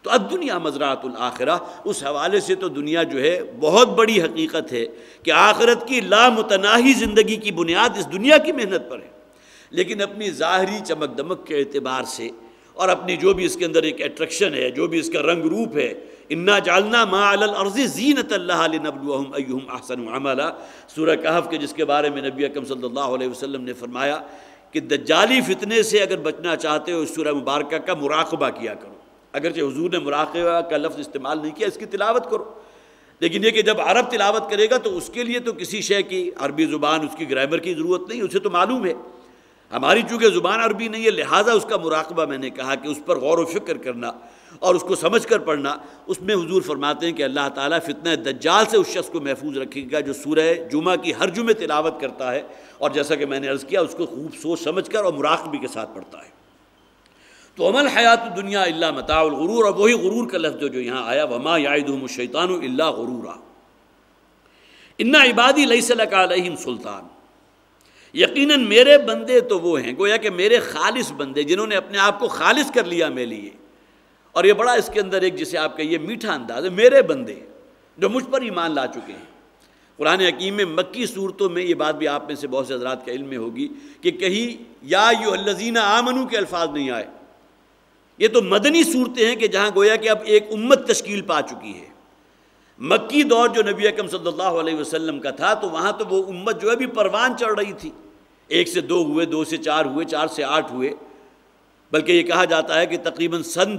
تو الدنیا مزرعۃ الآخرہ، اس حوالے سے تو دنیا جو ہے بہت بڑی حقیقت ہے کہ آخرت کی لامتناہی زندگی کی بنیاد اس دنیا کی محنت پر ہے، لیکن اپنی ظاہری چمک دمک کے اعتبار سے اور اپنی جو بھی اس کے اندر ایک اٹریکشن ہے، جو بھی اس کا رنگ روپ ہے، انا جعلنا ما علی الارض زینۃ لہا لنبلوہم ایہم احسن عملا، سورہ کہف کے جس کے بارے میں نبی اکرم صلی اللہ علیہ وسلم نے فرمایا کہ دجالی فتنے سے اگر بچنا چاہتے ہو اس سورہ مبارکہ کا مراقبہ کیا کرو۔ اگرچہ حضور نے مراقبہ کا لفظ استعمال نہیں کیا، اس کی تلاوت کرو، لیکن یہ کہ جب عرب تلاوت کرے گا تو اس کے لیے تو کسی شے کی عربی زبان، اس کی گرامر کی ضرورت نہیں، اسے تو معلوم ہے۔ ہماری چونکہ زبان عربی نہیں ہے، لہٰذا اس کا مراقبہ میں نے کہا کہ اس پر غور و فکر کرنا اور اس کو سمجھ کر پڑھنا، اس میں حضور فرماتے ہیں کہ اللہ تعالیٰ فتنہ دجال سے اس شخص کو محفوظ رکھے گا جو سورہ جمعہ کی ہر جمعے تلاوت کرتا ہے، اور جیسا کہ میں نے عرض کیا اس کو خوب سوچ سمجھ کر اور مراقبے کے ساتھ پڑھتا ہے۔ تو عمل حیات الدنیا الا متاع الغرور، اور وہی غرور کا لفظ جو یہاں آیا، وما یعدہم الشیطان الا غرورا، ان عبادی لیس لک علیہم سلطان، یقیناً میرے بندے تو وہ ہیں، گویا کہ میرے خالص بندے جنہوں نے اپنے آپ کو خالص کر لیا میرے لیے، اور یہ بڑا اس کے اندر ایک جسے آپ کہیے میٹھا انداز ہے، میرے بندے جو مجھ پر ایمان لا چکے ہیں۔ قرآن حکیم میں مکی صورتوں میں یہ بات بھی آپ میں سے بہت سے حضرات کا علم میں ہوگی کہ کہیں یا ایھا الذین آمنوا کے الفاظ نہیں آئے، یہ تو مدنی صورتیں ہیں کہ جہاں گویا کہ اب ایک امت تشکیل پا چکی ہے۔ مکی دور جو نبی اکرم صلی اللہ علیہ وسلم کا تھا تو وہاں تو وہ امت جو ہے بھی پروان چڑھ رہی تھی، 1 سے 2 ہوئے، 2 سے 4 ہوئے، 4 سے 8 ہوئے، بلکہ یہ کہا جاتا ہے کہ تقریباً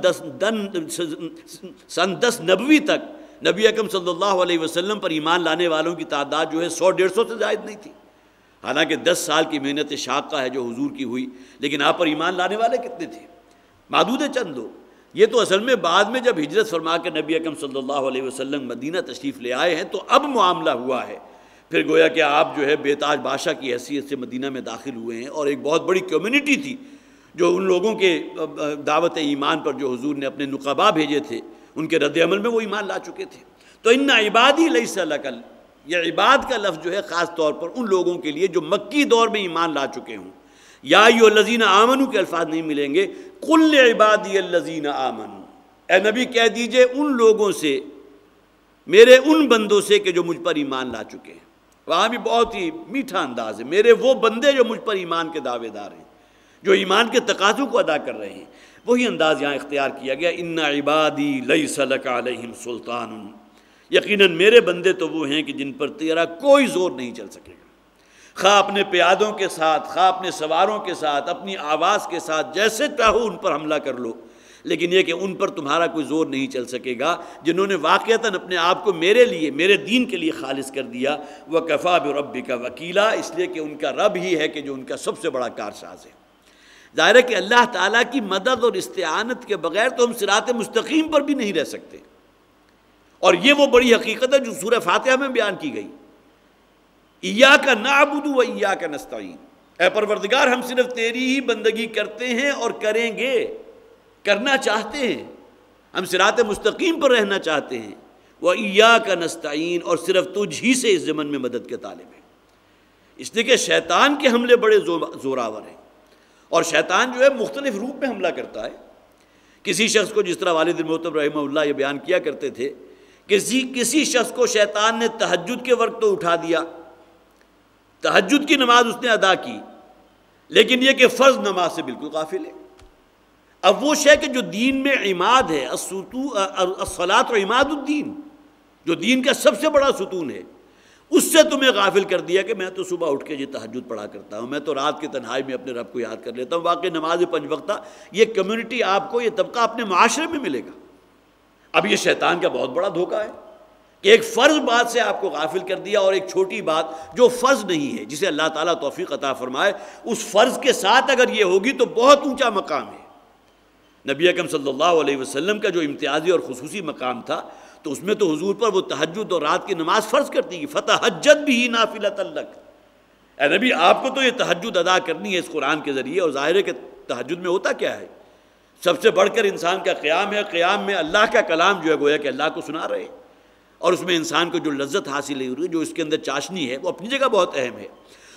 سن 10 نبوی تک نبی اکرم صلی اللہ علیہ وسلم پر ایمان لانے والوں کی تعداد جو ہے 100-150 سے زائد نہیں تھی، حالانکہ 10 سال کی محنت شاقہ ہے جو حضور کی ہوئی، لیکن آپ پر ایمان لانے والے کتنے تھے؟ معدود چند لوگ۔ یہ تو اصل میں بعد میں جب ہجرت فرما کے نبی اکرم صلی اللہ علیہ وسلم مدینہ تشریف لے آئے ہیں تو اب معاملہ ہوا ہے، پھر گویا کہ آپ جو ہے بے تاج بادشاہ کی حیثیت سے مدینہ میں داخل ہوئے ہیں، اور ایک بہت بڑی کمیونٹی تھی جو ان لوگوں کے دعوت ایمان پر جو حضور نے اپنے نقباء بھیجے تھے ان کے رد عمل میں وہ ایمان لا چکے تھے۔ تو ان عبادی لیس لک، یہ عباد کا لفظ جو ہے خاص طور پر ان لوگوں کے لیے جو مکی دور میں ایمان لا چکے ہوں، یا ایھا الذین آمنوا کے الفاظ نہیں ملیں گے، قل لعبادی الذین آمنوا، اے نبی کہہ دیجئے ان لوگوں سے، میرے ان بندوں سے کہ جو مجھ پر ایمان لا چکے ہیں۔ وہاں بھی بہت ہی میٹھا انداز ہے، میرے وہ بندے جو مجھ پر ایمان کے دعوے دار ہیں، جو ایمان کے تقاضوں کو ادا کر رہے ہیں، وہی انداز یہاں اختیار کیا گیا، ان عبادی لیس لک علیہم سلطان، یقیناً میرے بندے تو وہ ہیں کہ جن پر تیرا کوئی زور نہیں چل سکے گا، خواہ اپنے پیادوں کے ساتھ، خواہ اپنے سواروں کے ساتھ، اپنی آواز کے ساتھ، جیسے چاہو ان پر حملہ کر لو، لیکن یہ کہ ان پر تمہارا کوئی زور نہیں چل سکے گا جنہوں نے واقعتاً اپنے آپ کو میرے لیے، میرے دین کے لیے خالص کر دیا۔ وَكَفَى بِرَبِّكَ وَكِيلًا، اس لیے کہ ان کا رب ہی ہے کہ جو ان کا سب سے بڑا کارساز ہے۔ ظاہر ہے کہ اللہ تعالیٰ کی مدد اور استعانت کے بغیر تو ہم صراط مستقیم پر بھی نہیں رہ سکتے، اور یہ وہ بڑی حقیقت ہے جو سورہ فاتحہ میں بیان کی گئی، ایاک نعبد و ایاک نستعین، اے پروردگار ہم صرف تیری ہی بندگی کرتے ہیں اور کریں گے، کرنا چاہتے ہیں، ہم صراط مستقیم پر رہنا چاہتے ہیں، و ایاک نستعین، اور صرف تجھ ہی سے اس زمن میں مدد کے طالب ہیں۔ اس لیے کہ شیطان کے حملے بڑے زوراور ہیں، اور شیطان جو ہے مختلف روپ میں حملہ کرتا ہے۔ کسی شخص کو، جس طرح والد محترم رحمہ اللہ یہ بیان کیا کرتے تھے، کسی شخص کو شیطان نے تہجد کے وقت تو اٹھا دیا، تہجد کی نماز اس نے ادا کی، لیکن یہ کہ فرض نماز سے بالکل غافل ہے۔ اب وہ شے کہ جو دین میں عماد ہے، الصلاۃ عماد الدین، جو دین کا سب سے بڑا ستون ہے، اس سے تمہیں غافل کر دیا کہ میں تو صبح اٹھ کے یہ تہجد پڑھا کرتا ہوں، میں تو رات کی تنہائی میں اپنے رب کو یاد کر لیتا ہوں، واقعی نماز 5 وقتہ یہ کمیونٹی آپ کو، یہ طبقہ اپنے معاشرے میں ملے گا۔ اب یہ شیطان کا بہت بڑا دھوکہ ہے کہ ایک فرض بات سے آپ کو غافل کر دیا، اور ایک چھوٹی بات جو فرض نہیں ہے، جسے اللہ تعالیٰ توفیق عطا فرمائے، اس فرض کے ساتھ اگر یہ ہوگی تو بہت اونچا مقام ہے۔ نبی اکرم صلی اللہ علیہ وسلم کا جو امتیازی اور خصوصی مقام تھا، تو اس میں تو حضور پر وہ تہجد اور رات کی نماز فرض کرتی ہے، فَتَہَجَّدْ بِهِ نَافِلَةً لَكَ، اے نبی آپ کو تو یہ تہجد ادا کرنی ہے اس قرآن کے ذریعے۔ اور ظاہر ہے کہ تہجد میں ہوتا کیا ہے؟ سب سے بڑھ کر انسان کا قیام ہے، قیام میں اللہ کا کلام جو ہے گویا کہ اللہ کو سنا رہے ہیں، اور اس میں انسان کو جو لذت حاصل ہوئی، جو اس کے اندر چاشنی ہے، وہ اپنی جگہ بہت اہم ہے۔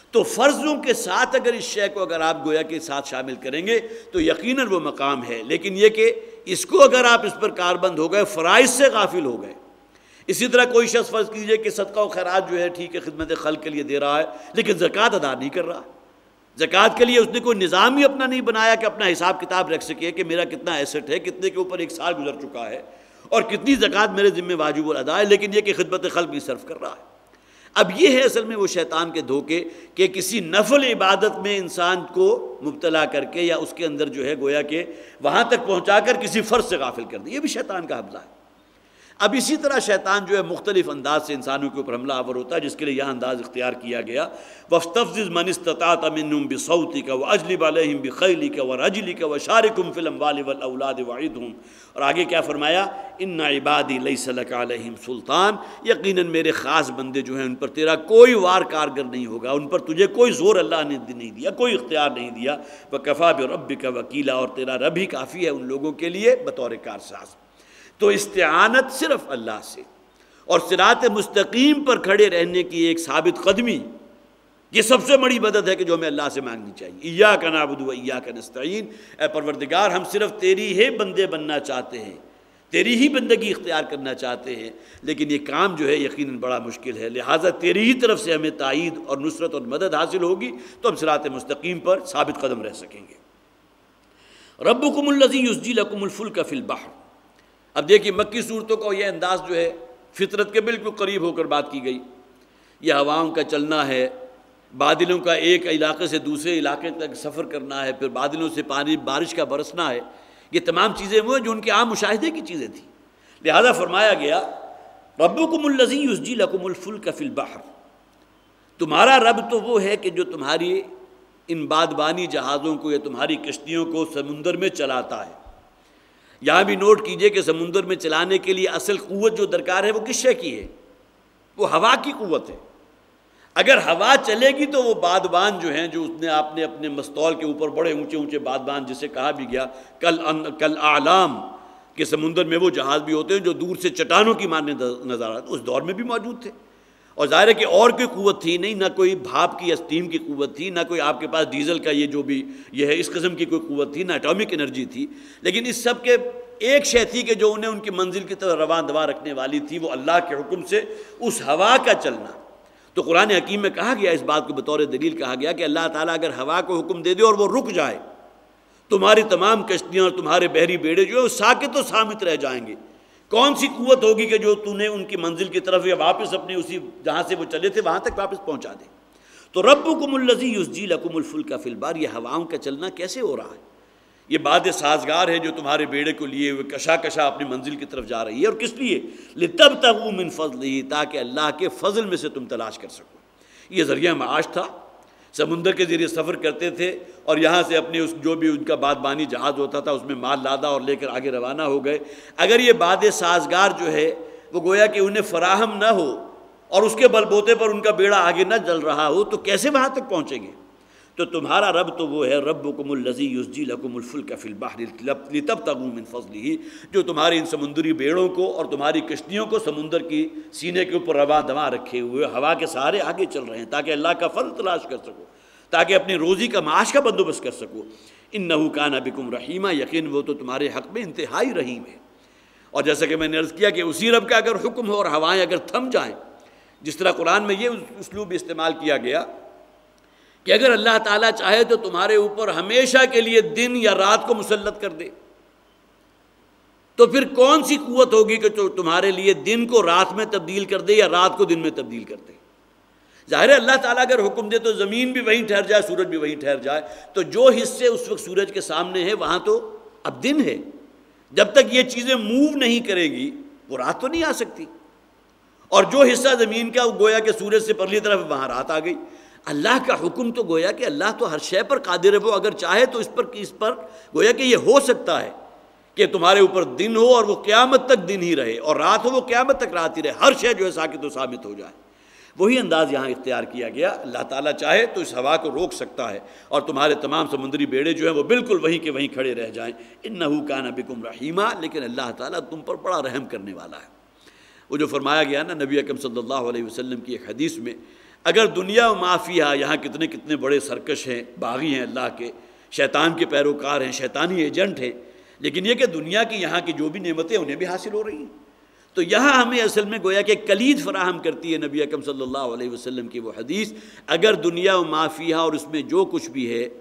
تو فرضوں کے ساتھ اگر اس شے کو اگر آپ گویا کے ساتھ شامل کریں گے تو یقیناً وہ مقام ہے، لیکن یہ کہ اس کو اگر آپ اس پر کاربند ہو گئے، فرائض سے غافل ہو گئے. اسی طرح کوئی شخص فرض کیجئے کہ صدقہ و خیرات جو ہے ٹھیک ہے خدمت خلق کے لیے دے رہا ہے، لیکن زکوٰۃ ادا نہیں کر رہا. زکوٰۃ کے لیے اس نے کوئی نظام ہی اپنا نہیں بنایا کہ اپنا حساب کتاب رکھ سکے کہ میرا کتنا ایسٹ ہے، کتنے کے اوپر ایک سال گزر چکا ہے اور کتنی زکوٰۃ میرے ذمہ واجب الادا ہے، لیکن یہ کہ خدمت خلق بھی صرف کر رہا ہے. اب یہ ہے اصل میں وہ شیطان کے دھوکے کہ کسی نفل عبادت میں انسان کو مبتلا کر کے یا اس کے اندر جو ہے گویا کہ وہاں تک پہنچا کر کسی فرض سے غافل کر دے. یہ بھی شیطان کا حملہ ہے. اب اسی طرح شیطان جو ہے مختلف انداز سے انسانوں کے اوپر حملہ آور ہوتا ہے، جس کے لیے یہاں انداز اختیار کیا گیا وَاسْتَفْزِزْ مَنِ اسْتَطَعْتَ مِنْهُمْ بِصَوْتِكَ وَأَجْلِبْ عَلَيْهِمْ بِخَيْلِكَ وَرَجْلِكَ وَشَارِكْهُمْ فِي الْأَمْوَالِ وَالْأَوْلَادِ وَعِدْهُمْ. اور آگے کیا فرمایا؟ إِنَّ عِبَادِي لَيْسَ لَكَ عَلَيْهِمْ سُلْطَان، یقیناً میرے خاص بندے جو ہیں ان پر تیرا کوئی وار کارگر نہیں ہوگا، ان پر تجھے کوئی زور اللہ نے نہیں دیا، کوئی اختیار نہیں دیا. وَكَفَى بِرَبِّكَ وَكِيلًا، اور تیرا رب ہی کافی ہے ان لوگوں کے لیے بطور کارساز. تو استعانت صرف اللہ سے اور صراط مستقیم پر کھڑے رہنے کی ایک ثابت قدمی، یہ سب سے بڑی مدد ہے کہ جو ہمیں اللہ سے مانگنی چاہیے. ایاک نعبد و ایاک نستعین، اے پروردگار ہم صرف تیری ہی بندے بننا چاہتے ہیں، تیری ہی بندگی اختیار کرنا چاہتے ہیں، لیکن یہ کام جو ہے یقیناً بڑا مشکل ہے، لہٰذا تیری ہی طرف سے ہمیں تائید اور نصرت اور مدد حاصل ہوگی تو ہم صراط مستقیم پر ثابت قدم رہ سکیں گے. ربکم الذی یزجی لکم الفلک فی البحر. اب دیکھیے مکی صورتوں کا یہ انداز جو ہے فطرت کے بالکل قریب ہو کر بات کی گئی. یہ ہواؤں کا چلنا ہے، بادلوں کا ایک علاقے سے دوسرے علاقے تک سفر کرنا ہے، پھر بادلوں سے پانی بارش کا برسنا ہے. یہ تمام چیزیں وہ ہیں جو ان کے عام مشاہدے کی چیزیں تھیں. لہذا فرمایا گیا ربکم الذی یزجی لکم الفلک فی البحر، تمہارا رب تو وہ ہے کہ جو تمہاری ان بادبانی جہازوں کو یا تمہاری کشتیوں کو سمندر میں چلاتا ہے. یہاں بھی نوٹ کیجئے کہ سمندر میں چلانے کے لیے اصل قوت جو درکار ہے وہ کس شے کی ہے؟ وہ ہوا کی قوت ہے. اگر ہوا چلے گی تو وہ بادبان جو ہیں جو اس نے آپ نے اپنے مستول کے اوپر بڑے اونچے اونچے بادبان جسے کہا بھی گیا کل اعلام کہ سمندر میں وہ جہاز بھی ہوتے ہیں جو دور سے چٹانوں کی ماننے نظر آتے، اس دور میں بھی موجود تھے. اور ظاہر ہے کہ اور کوئی قوت تھی نہیں، نہ کوئی بھاپ کی اسٹیم کی قوت تھی، نہ کوئی آپ کے پاس ڈیزل کا یہ جو بھی یہ ہے اس قسم کی کوئی قوت تھی، نہ اٹامک انرجی تھی. لیکن اس سب کے ایک شے تھی کہ جو انہیں ان کی منزل کی طرف رواں دواں رکھنے والی تھی، وہ اللہ کے حکم سے اس ہوا کا چلنا. تو قرآن حکیم میں کہا گیا، اس بات کو بطور دلیل کہا گیا کہ اللہ تعالیٰ اگر ہوا کو حکم دے دے اور وہ رک جائے، تمہاری تمام کشتیاں اور تمہارے بحری بیڑے جو ہے وہ ساکت و صامت رہ جائیں گے. کون سی قوت ہوگی کہ جو تو نے ان کی منزل کی طرف یا واپس اپنی اسی جہاں سے وہ چلے تھے وہاں تک واپس پہنچا دے. تو ربکم الذی یزجی لکم الفلک فی البحر، یہ ہواؤں کا چلنا کیسے ہو رہا ہے؟ یہ بات سازگار ہے جو تمہارے بیڑے کو لیے ہوئے کشا کشا اپنی منزل کی طرف جا رہی ہے. اور کس لیے؟ لتبتغوا من فضلہ، تاکہ اللہ کے فضل میں سے تم تلاش کر سکو. یہ ذریعہ معاش تھا، سمندر کے ذریعے سفر کرتے تھے اور یہاں سے اپنے اس جو بھی ان کا بادبانی جہاز ہوتا تھا اس میں مال لادا اور لے کر آگے روانہ ہو گئے. اگر یہ باد سازگار جو ہے وہ گویا کہ انہیں فراہم نہ ہو اور اس کے بل بوتے پر ان کا بیڑا آگے نہ جل رہا ہو تو کیسے وہاں تک پہنچیں گے؟ تو تمہارا رب تو وہ ہے ربکم الذی یزجی لکم الفلک فی البحر لتبتغوا من فضلہ، جو تمہاری ان سمندری بیڑوں کو اور تمہاری کشتیوں کو سمندر کی سینے کے اوپر رواں دواں رکھے ہوئے ہوا کے سہارے آگے چل رہے ہیں تاکہ اللہ کا فضل تلاش کر سکو، تاکہ اپنی روزی کا معاش کا بندوبست کر سکو. انہ کان بکم رحیما، یقین وہ تو تمہارے حق میں انتہائی رحیم ہے. اور جیسا کہ میں نے عرض کیا کہ اسی رب کا اگر حکم ہو اور ہوائیں اگر تھم جائیں، جس طرح قرآن میں یہ اسلوب استعمال کیا گیا کہ اگر اللہ تعالیٰ چاہے تو تمہارے اوپر ہمیشہ کے لیے دن یا رات کو مسلط کر دے، تو پھر کون سی قوت ہوگی کہ جو تمہارے لیے دن کو رات میں تبدیل کر دے یا رات کو دن میں تبدیل کر دے؟ ظاہر ہے اللہ تعالیٰ اگر حکم دے تو زمین بھی وہیں ٹھہر جائے، سورج بھی وہیں ٹھہر جائے. تو جو حصے اس وقت سورج کے سامنے ہیں وہاں تو اب دن ہے، جب تک یہ چیزیں موو نہیں کرے گی وہ رات تو نہیں آ سکتی. اور جو حصہ زمین کا گویا کہ سورج سے پرلی طرف وہاں رات آ گئی. اللہ کا حکم تو گویا کہ اللہ تو ہر شے پر قادر ہے، وہ اگر چاہے تو اس پر گویا کہ یہ ہو سکتا ہے کہ تمہارے اوپر دن ہو اور وہ قیامت تک دن ہی رہے، اور رات ہو وہ قیامت تک رات ہی رہے، ہر شے جو ہے ساکت و ثابت ہو جائے. وہی انداز یہاں اختیار کیا گیا. اللہ تعالیٰ چاہے تو اس ہوا کو روک سکتا ہے اور تمہارے تمام سمندری بیڑے جو ہیں وہ بالکل وہیں کے وہیں کھڑے رہ جائیں. انہ کان بکم رحیما، لیکن اللہ تعالیٰ تم پر بڑا رحم کرنے والا ہے. وہ جو فرمایا گیا نا نبی اکرم صلی اللہ علیہ وسلم کی ایک حدیث میں، اگر دنیا و ما فیہا، یہاں کتنے کتنے بڑے سرکش ہیں، باغی ہیں اللہ کے، شیطان کے پیروکار ہیں، شیطانی ایجنٹ ہیں، لیکن یہ کہ دنیا کی یہاں کی جو بھی نعمتیں انہیں بھی حاصل ہو رہی ہیں. تو یہاں ہمیں اصل میں گویا کہ کلید فراہم کرتی ہے نبی اکرم صلی اللہ علیہ وسلم کی وہ حدیث، اگر دنیا و ما فیہا اور اس میں جو کچھ بھی ہے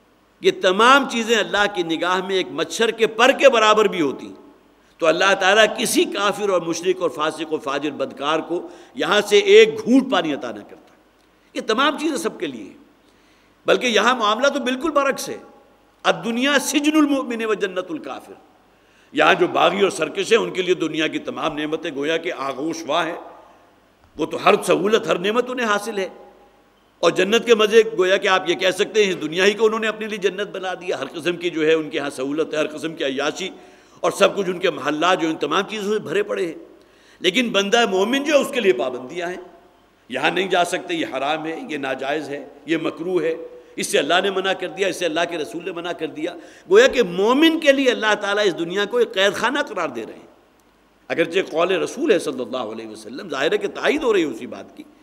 یہ تمام چیزیں اللہ کی نگاہ میں ایک مچھر کے پر کے برابر بھی ہوتی، تو اللہ تعالیٰ کسی کافر اور مشرک اور فاسق و فاجر بدکار کو یہاں سے ایک گھونٹ پانی عطا نہ کرتا. یہ تمام چیزیں سب کے لیے ہیں، بلکہ یہاں معاملہ تو بالکل برعکس ہے. الدنیا سجن المؤمن و جنت الکافر. یہاں جو باغی اور سرکش ہیں ان کے لیے دنیا کی تمام نعمتیں گویا کہ آغوش واہ ہیں، وہ تو ہر سہولت ہر نعمت انہیں حاصل ہے، اور جنت کے مزے گویا کہ آپ یہ کہہ سکتے ہیں اس دنیا ہی کو انہوں نے اپنے لیے جنت بنا دیا. ہر قسم کی جو ہے ان کے ہاں سہولت ہے، ہر قسم کی عیاشی اور سب کچھ ان کے محلات جو ان تمام چیزوں سے بھرے پڑے ہیں. لیکن بندہ مومن جو ہے اس کے لیے پابندیاں ہیں، یہاں نہیں جا سکتے، یہ حرام ہے، یہ ناجائز ہے، یہ مکروہ ہے، اس سے اللہ نے منع کر دیا، اس سے اللہ کے رسول نے منع کر دیا. گویا کہ مومن کے لیے اللہ تعالیٰ اس دنیا کو ایک قید خانہ قرار دے رہے ہیں. اگرچہ قول رسول ہے صلی اللہ علیہ وسلم، ظاہر ہے کہ تائید ہو رہی ہے اسی بات کی.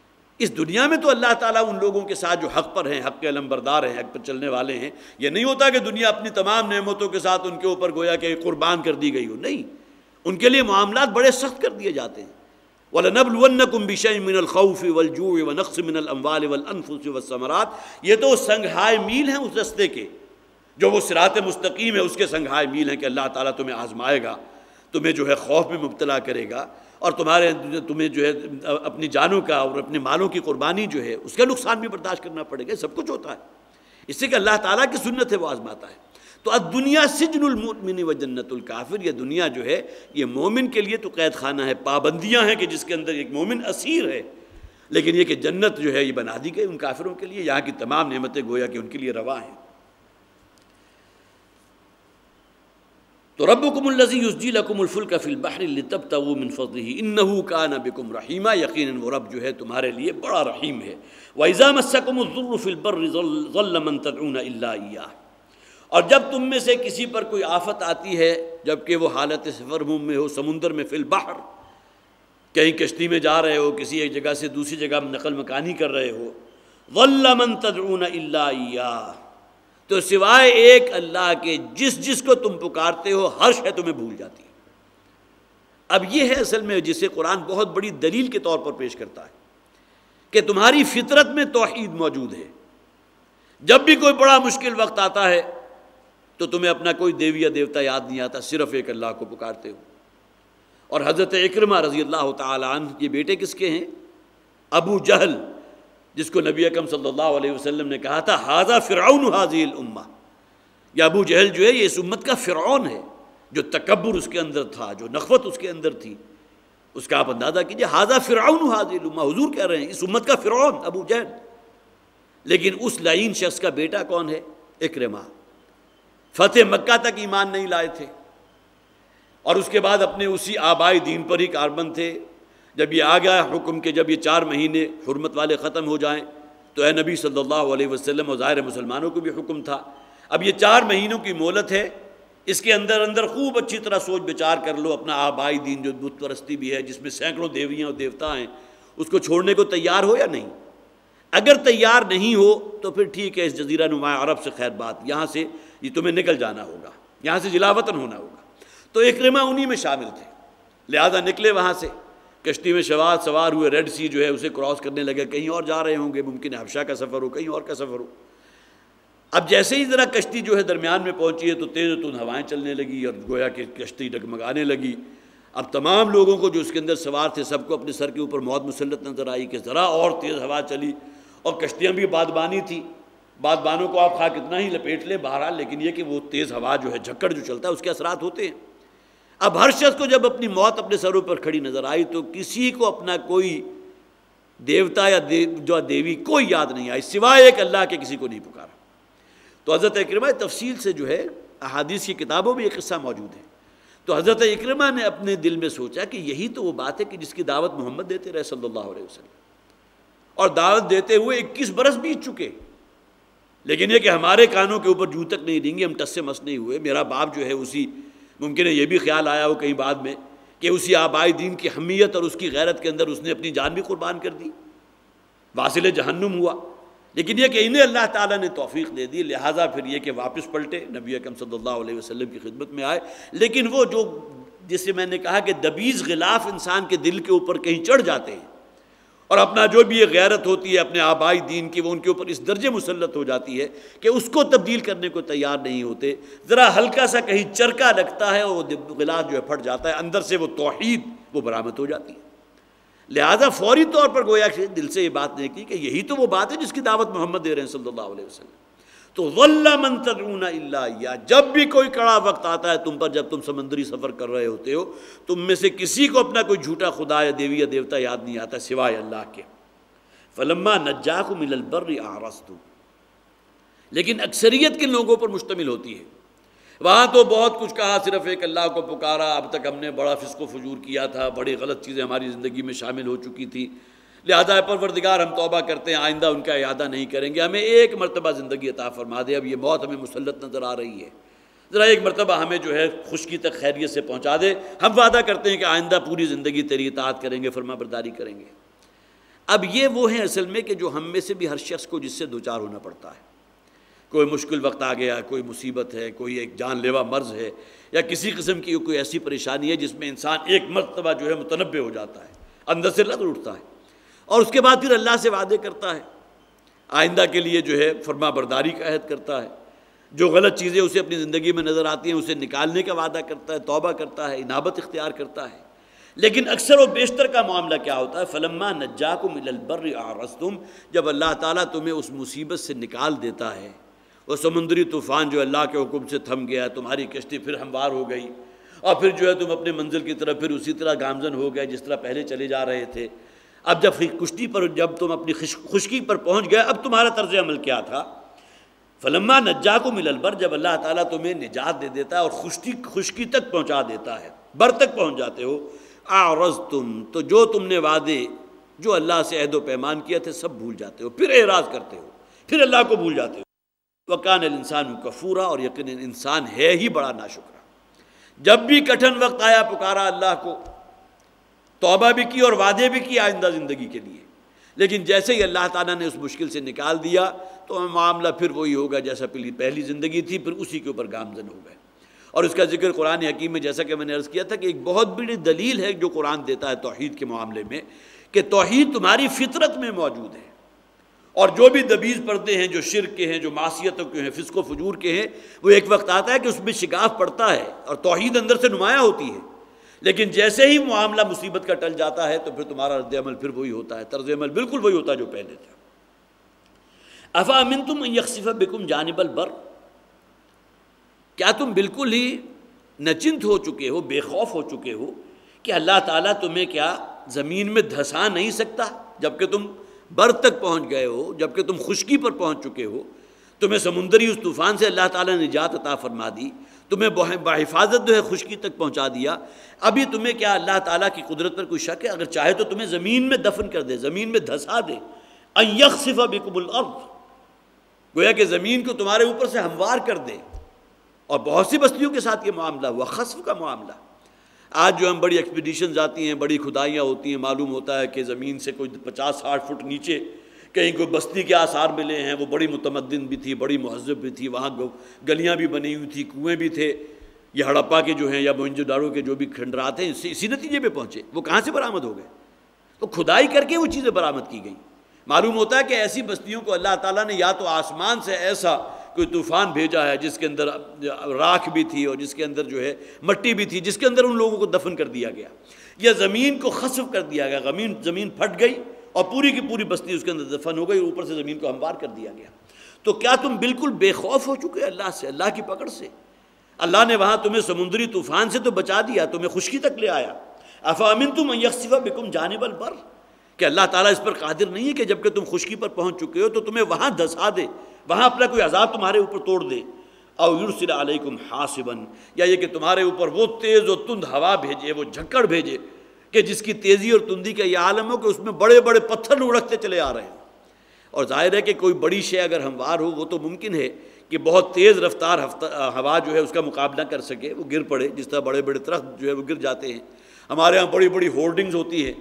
اس دنیا میں تو اللہ تعالیٰ ان لوگوں کے ساتھ جو حق پر ہیں، حق کے علمبردار ہیں، حق پر چلنے والے ہیں، یہ نہیں ہوتا کہ دنیا اپنی تمام نعمتوں کے ساتھ ان کے اوپر گویا کہ قربان کر دی گئی ہو، نہیں، ان کے لیے معاملات بڑے سخت کر دیے جاتے ہیں. وَلَنَبْلُوَنَّكُمْ بِشَيْءٍ مِّنَ الْخَوْفِ وَالْجُوعِ وَنَقْصٍ مِّنَ الْأَمْوَالِ وَالْأَنفُسِ وَالثَّمَرَاتِ. یہ تو سنگھائے میل ہیں اس رستے کے، جو وہ صراط مستقیم ہے اس کے سنگھائے میل ہیں کہ اللہ تعالیٰ تمہیں آزمائے گا، تمہیں جو ہے خوف میں مبتلا کرے گا، اور تمہیں جو ہے اپنی جانوں کا اور اپنے مالوں کی قربانی جو ہے اس کا نقصان بھی برداشت کرنا پڑے گا. سب کچھ ہوتا ہے، اس سے کہ اللہ تعالیٰ کی سنت ہے وہ آزماتا ہے. تو الدنیا سجن المؤمن و جنت الکافر. یہ دنیا جو ہے یہ مومن کے لیے تو قید خانہ ہے، پابندیاں ہیں کہ جس کے اندر ایک مومن اسیر ہے، لیکن یہ کہ جنت جو ہے یہ بنا دی گئی ان کافروں کے لیے. یہاں کی تمام نعمتیں گویا کہ ان کے لیے روا ہیں. تو ربکم الذی یزجی لکم الفلک فی البحر لتبتغوا من فضلہ انہ کان بکم رحیما. یقیناً وہ رب جو ہے تمہارے لیے بڑا رحیم ہے. وَإِذَا مَسَّكُمُ الضُّرُّ فِي الْبَرِّ ضَلَّ مَن تَدْعُونَ إِلَّا إِيَّاهُ. اور جب تم میں سے کسی پر کوئی آفت آتی ہے جبکہ وہ حالت سفر میں ہو، سمندر میں، فی البحر، کہیں کشتی میں جا رہے ہو، کسی ایک جگہ سے دوسری جگہ نقل مکانی کر رہے ہو، ضَلَّ مَن تَدْعُونَ إِلَّا إِيَّاهُ، تو سوائے ایک اللہ کے جس کو تم پکارتے ہو ہر شے تمہیں بھول جاتی ہے. اب یہ ہے اصل میں جسے قرآن بہت بڑی دلیل کے طور پر پیش کرتا ہے کہ تمہاری فطرت میں توحید موجود ہے. جب بھی کوئی بڑا مشکل وقت آتا ہے تو تمہیں اپنا کوئی دیوی یا دیوتا یاد نہیں آتا، صرف ایک اللہ کو پکارتے ہو. اور حضرت اکرمہ رضی اللہ تعالی عنہ یہ بیٹے کس کے ہیں؟ ابو جہل، جس کو نبی اکرم صلی اللہ علیہ وسلم نے کہا تھا ھذا فرعون ھذہ الامہ. یہ ابو جہل جو ہے یہ اس امت کا فرعون ہے، جو تکبر اس کے اندر تھا، جو نخوت اس کے اندر تھی، اس کا آپ اندازہ کیجئے. ھذا فرعون ھذہ الامہ، حضور کہہ رہے ہیں اس امت کا فرعون ابو جہل. لیکن اس لعین شخص کا بیٹا کون ہے؟ اکرمہ. فتح مکہ تک ایمان نہیں لائے تھے، اور اس کے بعد اپنے اسی آبائی دین پر ہی کاربند تھے. جب یہ آ گیا حکم کہ جب یہ 4 مہینے حرمت والے ختم ہو جائیں تو اے نبی صلی اللہ علیہ وسلم، اور ظاہر مسلمانوں کو بھی حکم تھا، اب یہ 4 مہینوں کی مہلت ہے، اس کے اندر خوب اچھی طرح سوچ بچار کر لو. اپنا آبائی دین جو بت پرستی بھی ہے، جس میں سینکڑوں دیویاں اور دیوتا ہیں، اس کو چھوڑنے کو تیار ہو یا نہیں؟ اگر تیار نہیں ہو تو پھر ٹھیک ہے، اس جزیرہ نما عرب سے خیر بات، یہاں سے یہ تمہیں نکل جانا ہوگا، یہاں سے جلا وطن ہونا ہوگا. تو اکرمہ انہی میں شامل تھے، لہذا نکلے وہاں سے، کشتی میں سوار ہوئے، ریڈ سی جو ہے اسے کراس کرنے لگے. کہیں اور جا رہے ہوں گے، ممکن ہے حبشہ کا سفر ہو، کہیں اور کا سفر ہو. اب جیسے ہی ذرا کشتی جو ہے درمیان میں پہنچی ہے تو تیز و تند ہوائیں چلنے لگی اور گویا کہ کشتی ڈگمگانے لگی. اب تمام لوگوں کو جو اس کے اندر سوار تھے سب کو اپنے سر کے اوپر موت مسلط نظر آئی کہ ذرا اور تیز ہوا چلی، اور کشتیاں بھی بادبانی تھی. بادبانوں کو آپ خواہ کتنا ہی لپیٹ لیں بہرحال، لیکن یہ کہ وہ تیز ہوا جو ہے، جھکڑ جو چلتا ہے، اس کے اثرات ہوتے ہیں. اب ہر شخص کو جب اپنی موت اپنے سروں پر کھڑی نظر آئی تو کسی کو اپنا کوئی دیوتا یا جو دیوی کوئی یاد نہیں آئی، سوائے ایک اللہ کے کسی کو نہیں پکارا. تو حضرت اکرمہ تفصیل سے جو ہے احادیث کی کتابوں میں یہ قصہ موجود ہے. تو حضرت اکرمہ نے اپنے دل میں سوچا کہ یہی تو وہ بات ہے کہ جس کی دعوت محمد دیتے رہے صلی اللہ علیہ وسلم، اور دعوت دیتے ہوئے 21 برس بیت چکے، لیکن یہ کہ ہمارے کانوں کے اوپر جو تک نہیں ریں گے، ہم ٹس سے مس نہیں ہوئے. میرا باپ جو ہے اسی، ممکن ہے یہ بھی خیال آیا ہو کہیں بعد میں کہ اسی آبائی دین کی حمیت اور اس کی غیرت کے اندر اس نے اپنی جان بھی قربان کر دی. واصل جہنم ہوا۔ لیکن یہ کہ انہیں اللہ تعالیٰ نے توفیق دے دی، لہٰذا پھر یہ کہ واپس پلٹے، نبی اکرم صلی اللہ علیہ وسلم کی خدمت میں آئے۔ لیکن وہ جو جسے میں نے کہا کہ دبیز غلاف انسان کے دل کے اوپر کہیں چڑھ جاتے ہیں، اور اپنا جو بھی یہ غیرت ہوتی ہے اپنے آبائی دین کی، وہ ان کے اوپر اس درجے مسلط ہو جاتی ہے کہ اس کو تبدیل کرنے کو تیار نہیں ہوتے۔ ذرا ہلکا سا کہیں چرکا لگتا ہے اور وہ غلاف جو ہے پھٹ جاتا ہے، اندر سے وہ توحید وہ برآمد ہو جاتی ہے۔ لہٰذا فوری طور پر گویا کہ دل سے یہ بات نہیں کی کہ یہی تو وہ بات ہے جس کی دعوت محمد دے رہے ہیں صلی اللہ علیہ وسلم۔ تو ظل من تدعون الا اياه، جب بھی کوئی کڑا وقت آتا ہے تم پر، جب تم سمندری سفر کر رہے ہوتے ہو، تم میں سے کسی کو اپنا کوئی جھوٹا خدا یا دیوی یا دیوتا یاد نہیں آتا سوائے اللہ کے۔ فلما نجاكم الى البر اعرضتم، لیکن اکثریت کن لوگوں پر مشتمل ہوتی ہے؟ وہاں تو بہت کچھ کہا، صرف ایک اللہ کو پکارا، اب تک ہم نے بڑا فسق و فجور کیا تھا، بڑی غلط چیزیں ہماری زندگی میں شامل ہو چکی تھی، لہذا پروردگار ہم توبہ کرتے ہیں، آئندہ ان کا اعادہ نہیں کریں گے، ہمیں ایک مرتبہ زندگی عطا فرما دے، اب یہ موت ہمیں مسلط نظر آ رہی ہے، ذرا ایک مرتبہ ہمیں جو ہے خشکی تک خیریت سے پہنچا دے، ہم وعدہ کرتے ہیں کہ آئندہ پوری زندگی تیری اطاعت کریں گے، فرما برداری کریں گے۔ اب یہ وہ ہیں اصل میں کہ جو ہم میں سے بھی ہر شخص کو جس سے دوچار ہونا پڑتا ہے۔ کوئی مشکل وقت آ گیا، کوئی مصیبت ہے، کوئی ایک جان لیوا مرض ہے، یا کسی قسم کی کوئی ایسی پریشانی ہے جس میں انسان ایک مرتبہ جو ہے متنبع ہو جاتا ہے، اندر سے لرز اٹھتا ہے، اور اس کے بعد پھر اللہ سے وعدے کرتا ہے، آئندہ کے لیے جو ہے فرما برداری کا عہد کرتا ہے، جو غلط چیزیں اسے اپنی زندگی میں نظر آتی ہیں اسے نکالنے کا وعدہ کرتا ہے، توبہ کرتا ہے، انابت اختیار کرتا ہے۔ لیکن اکثر و بیشتر کا معاملہ کیا ہوتا ہے؟ فلما نجاکم الی البر اعرضتم، جب اللہ تعالیٰ تمہیں اس مصیبت سے نکال دیتا ہے، وہ سمندری طوفان جو اللہ کے حکم سے تھم گیا، تمہاری کشتی پھر ہموار ہو گئی، اور پھر جو ہے تم اپنے منزل کی طرف پھر اسی طرح گامزن ہو گئے جس طرح پہلے چلے جا رہے تھے۔ اب جب تم اپنی خشکی پر پہنچ گئے، اب تمہارا طرز عمل کیا تھا؟ فلما نجاکم الی البر، جب اللہ تعالیٰ تمہیں نجات دے دیتا ہے اور خشکی تک پہنچا دیتا ہے، بر تک پہنچ جاتے ہو، اعرضتم، تو جو تم نے وعدے جو اللہ سے عہد و پیمان کیا تھے سب بھول جاتے ہو، پھر اعراض کرتے ہو، پھر اللہ کو بھول جاتے ہو۔ وَكَانَ الْإِنسَانُ كَفُورًا، اور یقیناً انسان ہے ہی بڑا ناشکرا۔ جب بھی کٹھن وقت آیا پکارا اللہ کو، توبہ بھی کی اور وعدے بھی کی آئندہ زندگی کے لیے، لیکن جیسے ہی اللہ تعالیٰ نے اس مشکل سے نکال دیا تو معاملہ پھر وہی ہوگا جیسا پہلی زندگی تھی، پھر اسی کے اوپر گامزن ہو گئے۔ اور اس کا ذکر قرآن حکیم میں جیسا کہ میں نے عرض کیا تھا کہ ایک بہت بڑی دلیل ہے جو قرآن دیتا ہے توحید کے معاملے میں، کہ توحید تمہاری فطرت میں موجود ہے، اور جو بھی دبیز پردے ہیں جو شرک کے ہیں، جو معصیتوں کے ہیں، فسق و فجور کے ہیں، وہ ایک وقت آتا ہے کہ اس میں شگاف پڑتا ہے اور توحید اندر سے نمایاں ہوتی ہے، لیکن جیسے ہی معاملہ مصیبت کا ٹل جاتا ہے تو پھر تمہارا رد عمل پھر وہی ہوتا ہے، طرز عمل بالکل وہی ہوتا ہے جو پہلے تھا۔ افامنتم ان یخسف بکم جانب البر، کیا تم بالکل ہی نچنت ہو چکے ہو، بے خوف ہو چکے ہو کہ اللہ تعالیٰ تمہیں کیا زمین میں دھسا نہیں سکتا؟ جبکہ تم بر تک پہنچ گئے ہو، جبکہ تم خشکی پر پہنچ چکے ہو، تمہیں سمندری اس طوفان سے اللہ تعالیٰ نے نجات عطا فرما دی، تمہیں بحفاظت جو ہے خشکی تک پہنچا دیا، ابھی تمہیں کیا اللہ تعالیٰ کی قدرت پر کوئی شک ہے؟ اگر چاہے تو تمہیں زمین میں دفن کر دے، زمین میں دھسا دے۔ ان یخسف بکم الارض، گویا کہ زمین کو تمہارے اوپر سے ہموار کر دے، اور بہت سی بستیوں کے ساتھ یہ معاملہ ہوا، خسف کا معاملہ۔ آج جو ہم بڑی ایکسپیڈیشنز آتی ہیں، بڑی کھدائیاں ہوتی ہیں، معلوم ہوتا ہے کہ زمین سے کوئی 50-60 فٹ نیچے کہیں کوئی بستی کے آثار ملے ہیں، وہ بڑی متمدن بھی تھی، بڑی مہذب بھی تھی، وہاں گلیاں بھی بنی ہوئی تھی، کنویں بھی تھے۔ یہ ہڑپا کے جو ہیں یا موہنجو داڑو کے جو بھی کھنڈرات ہیں اسی نتیجے پہ پہنچے۔ وہ کہاں سے برآمد ہو گئے؟ تو کھدائی کر کے وہ چیزیں برآمد کی گئیں۔ معلوم ہوتا ہے کہ ایسی بستیوں کو اللہ تعالیٰ نے یا تو آسمان سے ایسا کوئی طوفان بھیجا ہے جس کے اندر راکھ بھی تھی اور جس کے اندر جو ہے مٹی بھی تھی، جس کے اندر ان لوگوں کو دفن کر دیا گیا، یا زمین کو خسف کر دیا گیا، زمین پھٹ گئی اور پوری کی پوری بستی اس کے اندر دفن ہو گئی، اوپر سے زمین کو ہموار کر دیا گیا۔ تو کیا تم بالکل بے خوف ہو چکے اللہ سے، اللہ کی پکڑ سے؟ اللہ نے وہاں تمہیں سمندری طوفان سے تو بچا دیا، تمہیں خشکی تک لے آیا۔ افامنتم ان یخسف بکم جانب البر، کہ اللہ تعالیٰ اس پر قادر نہیں ہے کہ جب کہ تم خشکی پر پہنچ چکے ہو تو تمہیں وہاں دھسا دے، وہاں اپنا کوئی عذاب تمہارے اوپر توڑ دے، او یرسل علیکم حاصبا، یا یہ کہ تمہارے اوپر وہ تیز و تند ہوا بھیجے، وہ جھکڑ بھیجے کہ جس کی تیزی اور تندی کا یہ عالم ہو کہ اس میں بڑے بڑے پتھر لڑکتے چلے آ رہے ہیں۔ اور ظاہر ہے کہ کوئی بڑی شے اگر ہموار ہو وہ تو ممکن ہے کہ بہت تیز رفتار ہوا جو ہے اس کا مقابلہ کر سکے، وہ گر پڑے، جس طرح بڑے بڑے درخت جو ہے وہ گر جاتے ہیں۔ ہمارے ہاں بڑی بڑی ہولڈنگز ہوتی ہیں،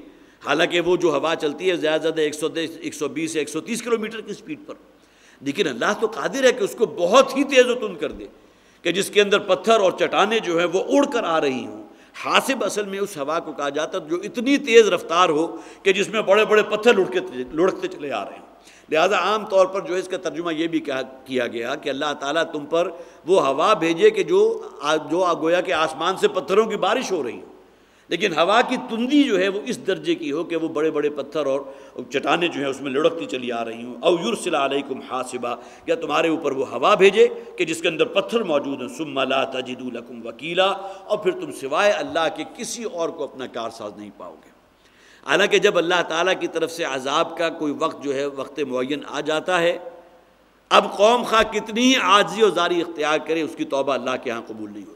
حالانکہ وہ جو ہوا چلتی ہے زیادہ زیادہ 120 سے 130 کلومیٹر کی سپیڈ پر، لیکن اللہ تو قادر ہے کہ اس کو بہت ہی تیز و تند کر دے کہ جس کے اندر پتھر اور چٹانیں جو ہیں وہ اڑ کر آ رہی ہوں۔ حاسب اصل میں اس ہوا کو کہا جاتا ہے جو اتنی تیز رفتار ہو کہ جس میں بڑے بڑے پتھر لڑکتے چلے آ رہے ہیں۔ لہذا عام طور پر جو ہے اس کا ترجمہ یہ بھی کیا گیا کہ اللہ تعالیٰ تم پر وہ ہوا بھیجے کہ جو گویا کہ آسمان سے پتھروں کی بارش ہو رہی ہو، لیکن ہوا کی تندی جو ہے وہ اس درجے کی ہو کہ وہ بڑے بڑے پتھر اور چٹانیں جو ہیں اس میں لڑکتی چلی آ رہی ہوں۔ او یرسل علیکم حاصبا، یا تمہارے اوپر وہ ہوا بھیجے کہ جس کے اندر پتھر موجود ہیں، ثم لا تجدوا لکم وکیلا، اور پھر تم سوائے اللہ کے کسی اور کو اپنا کارساز نہیں پاؤ گے۔ حالانکہ جب اللہ تعالیٰ کی طرف سے عذاب کا کوئی وقت جو ہے وقت معین آ جاتا ہے، اب قوم خواہ کتنی ہی عاجزی و زاری اختیار کرے اس کی توبہ اللہ کے ہاں قبول نہیں ہوتی۔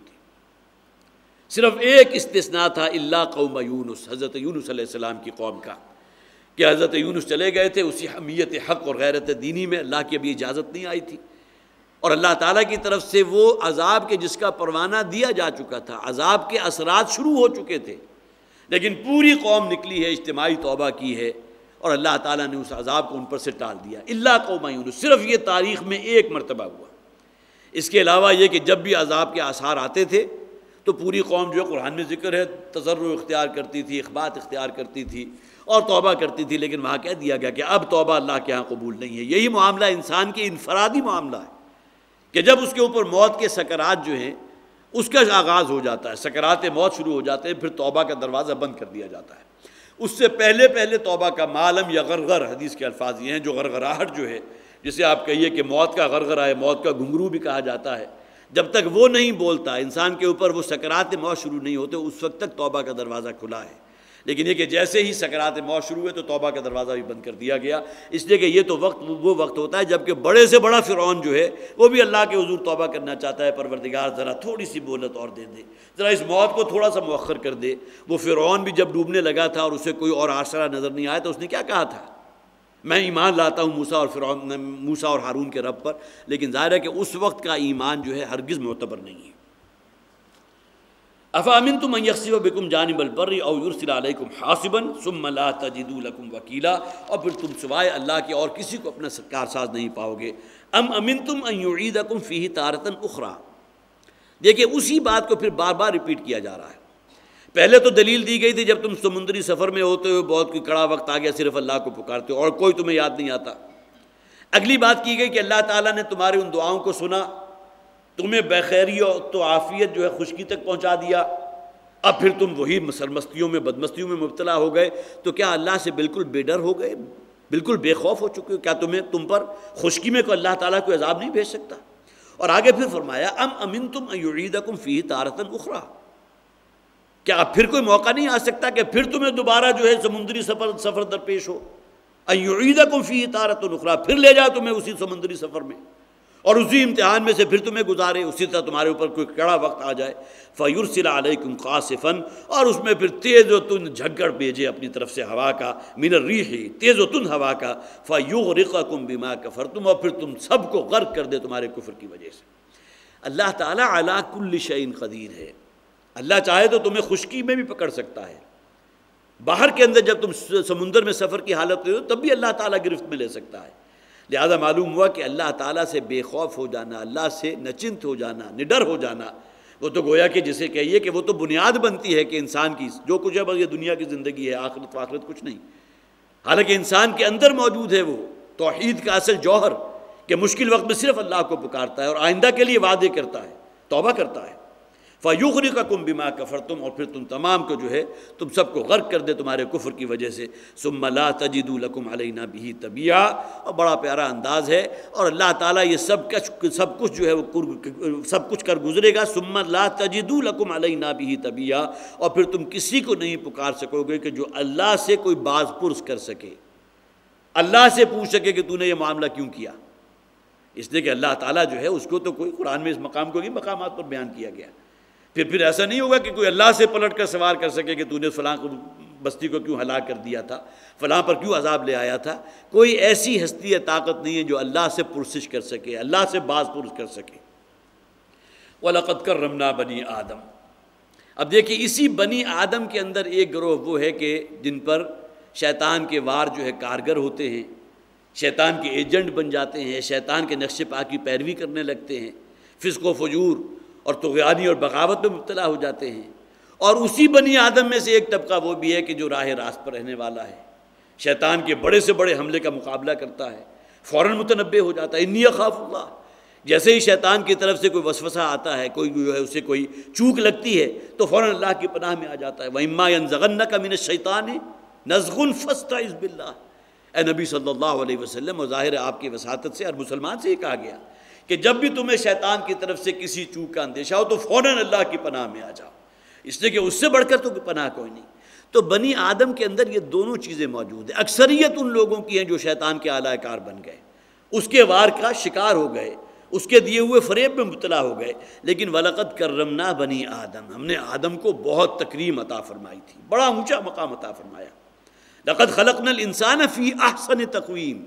صرف ایک استثناء تھا، الا قوم یونس، حضرت یونس علیہ السلام کی قوم کا، کہ حضرت یونس چلے گئے تھے اسی حمیت حق اور غیرت دینی میں، اللہ کی ابھی اجازت نہیں آئی تھی، اور اللہ تعالیٰ کی طرف سے وہ عذاب کے جس کا پروانہ دیا جا چکا تھا، عذاب کے اثرات شروع ہو چکے تھے، لیکن پوری قوم نکلی ہے، اجتماعی توبہ کی ہے، اور اللہ تعالیٰ نے اس عذاب کو ان پر سے ٹال دیا۔ الا قوم یونس، صرف یہ تاریخ میں ایک مرتبہ ہوا۔ اس کے علاوہ یہ کہ جب بھی عذاب کے آثار آتے تھے تو پوری قوم جو ہے قرآن میں ذکر ہے تضرع اختیار کرتی تھی، اخبات اختیار کرتی تھی اور توبہ کرتی تھی، لیکن وہاں کہہ دیا گیا کہ اب توبہ اللہ کے ہاں قبول نہیں ہے۔ یہی معاملہ انسان کی انفرادی معاملہ ہے کہ جب اس کے اوپر موت کے سکرات جو ہیں اس کا آغاز ہو جاتا ہے، سکرات موت شروع ہو جاتے ہیں، پھر توبہ کا دروازہ بند کر دیا جاتا ہے۔ اس سے پہلے توبہ کا معلم یا غرغر، حدیث کے الفاظ یہ ہیں، جو غرغراہٹ جو ہے، جسے آپ کہیے کہ موت کا غرغرہ ہے، موت کا گھنگرو بھی کہا جاتا ہے، جب تک وہ نہیں بولتا، انسان کے اوپر وہ سکرات موت شروع نہیں ہوتے، اس وقت تک توبہ کا دروازہ کھلا ہے۔ لیکن یہ کہ جیسے ہی سکرات موت شروع ہوئے تو توبہ کا دروازہ بھی بند کر دیا گیا، اس لیے کہ یہ تو وہ وقت ہوتا ہے جب کہ بڑے سے بڑا فرعون جو ہے وہ بھی اللہ کے حضور توبہ کرنا چاہتا ہے، پروردگار ذرا تھوڑی سی مہلت اور دے دے، ذرا اس موت کو تھوڑا سا مؤخر کر دے۔ وہ فرعون بھی جب ڈوبنے لگا تھا اور اسے کوئی اور آسرا نظر نہیں آیا تو اس نے کیا کہا تھا؟ میں ایمان لاتا ہوں موسیٰ اور ہارون کے رب پر، لیکن ظاہر ہے کہ اس وقت کا ایمان جو ہے ہرگز معتبر نہیں ہے۔ افامنتم ان یخسف بکم جانب البر او یرسل علیکم حاصبا ثم لا تجدوا لکم وکیلا، اور پھر تم سوائے اللہ کے اور کسی کو اپنا کارساز نہیں پاؤ گے۔ ام امنتم ان یعیدکم فیہ تارۃ اخری، دیکھیں اسی بات کو پھر بار بار ریپیٹ کیا جا رہا ہے۔ پہلے تو دلیل دی گئی تھی جب تم سمندری سفر میں ہوتے ہو، بہت کوئی کڑا وقت آ گیا، صرف اللہ کو پکارتے ہو اور کوئی تمہیں یاد نہیں آتا۔ اگلی بات کی گئی کہ اللہ تعالیٰ نے تمہاری ان دعاؤں کو سنا، تمہیں بخیری تو عافیت جو ہے خشکی تک پہنچا دیا، اب پھر تم وہی سرمستیوں میں بدمستیوں میں مبتلا ہو گئے، تو کیا اللہ سے بالکل بے ڈر ہو گئے، بالکل بے خوف ہو چکے ہو؟ کیا تم پر خشکی میں کو اللہ تعالیٰ کوئی عذاب نہیں بھیج سکتا؟ اور آگے پھر فرمایا ام امنتم ان یعیدکم فیہ تارۃ اخری، کیا اب پھر کوئی موقع نہیں آ سکتا کہ پھر تمہیں دوبارہ جو ہے سمندری سفر درپیش ہو؟ ان یعیدکم فیہ تارۃ اخری، پھر لے جائے تمہیں اسی سمندری سفر میں اور اسی امتحان میں سے پھر تمہیں گزارے، اسی طرح تمہارے اوپر کوئی کڑا وقت آ جائے۔ فیرسل علیکم قاصفا، اور اس میں پھر تیز و تند جھگڑ بھیجے اپنی طرف سے ہوا کا، من الریح، تیز و تند ہوا کا، فیغرقکم بما کفرتم، اور پھر تم سب کو غرق کر دے تمہارے کفر کی وجہ سے۔ اللہ تعالیٰ علی کل شیء قدیر ہے، اللہ چاہے تو تمہیں خشکی میں بھی پکڑ سکتا ہے، باہر کے اندر جب تم سمندر میں سفر کی حالت میں ہو تب بھی اللہ تعالیٰ گرفت میں لے سکتا ہے۔ لہذا معلوم ہوا کہ اللہ تعالیٰ سے بے خوف ہو جانا، اللہ سے نچنت ہو جانا، نڈر ہو جانا، وہ تو گویا کہ جسے کہیے کہ وہ تو بنیاد بنتی ہے کہ انسان کی جو کچھ ہے بس یہ دنیا کی زندگی ہے، آخرت و کچھ نہیں۔ حالانکہ انسان کے اندر موجود ہے وہ توحید کا اصل جوہر کہ مشکل وقت میں صرف اللہ کو پکارتا ہے اور آئندہ کے لیے وعدے کرتا ہے، توبہ کرتا ہے۔ فَيُغْرِقَكُمْ بِمَا كَفَرْتُمْ، اور پھر تم تمام کو جو ہے تم سب کو غرق کر دے تمہارے کفر کی وجہ سے۔ ثُمَّ لَا تَجِدُوا لَكُمْ عَلَيْنَا بِهِ تَبِيعًا، اور بڑا پیارا انداز ہے، اور اللہ تعالیٰ یہ سب کچھ جو ہے وہ سب کچھ کر گزرے گا۔ ثُمَّ لَا تَجِدُوا لَكُمْ عَلَيْنَا بِهِ تَبِيعًا، اور پھر تم کسی کو نہیں پکار سکو گے کہ جو اللہ سے کوئی باز پرس کر سکے، اللہ سے پوچھ سکے کہ تو نے یہ معاملہ کیوں کیا، اس لیے کہ اللہ تعالیٰ جو ہے اس کو تو کوئی قرآن میں اس مقام کو بھی مقامات پر بیان کیا گیا۔ پھر ایسا نہیں ہوگا کہ کوئی اللہ سے پلٹ کر سوال کر سکے کہ تو نے فلاں بستی کو کیوں ہلاک کر دیا تھا، فلاں پر کیوں عذاب لے آیا تھا۔ کوئی ایسی ہستی یا طاقت نہیں ہے جو اللہ سے پرسش کر سکے، اللہ سے باز پرس کر سکے۔ وَلَقَدْ كَرَّمْنَا بَنِي آدم، اب دیکھیے اسی بنی آدم کے اندر ایک گروہ وہ ہے کہ جن پر شیطان کے وار جو ہے کارگر ہوتے ہیں، شیطان کے ایجنٹ بن جاتے ہیں، شیطان کے نقش پا کی پیروی کرنے لگتے ہیں، فسق و فجور اور طغیانی اور بغاوت میں مبتلا ہو جاتے ہیں۔ اور اسی بنی آدم میں سے ایک طبقہ وہ بھی ہے کہ جو راہ راست پر رہنے والا ہے، شیطان کے بڑے سے بڑے حملے کا مقابلہ کرتا ہے، فوراً متنبہ ہو جاتا ہے، انی اخاف اللہ۔ جیسے ہی شیطان کی طرف سے کوئی وسوسہ آتا ہے، کوئی جو ہے اسے کوئی چوک لگتی ہے تو فوراً اللہ کی پناہ میں آ جاتا ہے، وَإِمَّا يَنزَغَنَّكَ مِنَ الشَّيْطَانِ نَزْغٌ فَاسْتَعِذْ بِاللَّهِ۔ اے نبی صلی اللہ علیہ وسلم، اور ظاہر ہے آپ کی وساطت سے ہر مسلمان سے یہ کہا گیا کہ جب بھی تمہیں شیطان کی طرف سے کسی چوک کا اندیشہ ہو تو فوراً اللہ کی پناہ میں آ جاؤ، اس لیے کہ اس سے بڑھ کر تو پناہ کوئی نہیں۔ تو بنی آدم کے اندر یہ دونوں چیزیں موجود ہیں۔ اکثریت ان لوگوں کی ہیں جو شیطان کے اعلی کار بن گئے، اس کے وار کا شکار ہو گئے، اس کے دیے ہوئے فریب میں مبتلا ہو گئے۔ لیکن وَلَقَدْ كَرَّمْنَا بَنِي آدم، ہم نے آدم کو بہت تکریم عطا فرمائی تھی، بڑا اونچا مقام عطا فرمایا۔ لَقَدْ خَلَقْنَا الْإِنسَانَ فِي أَحْسَنِ تَقْوِيمٍ،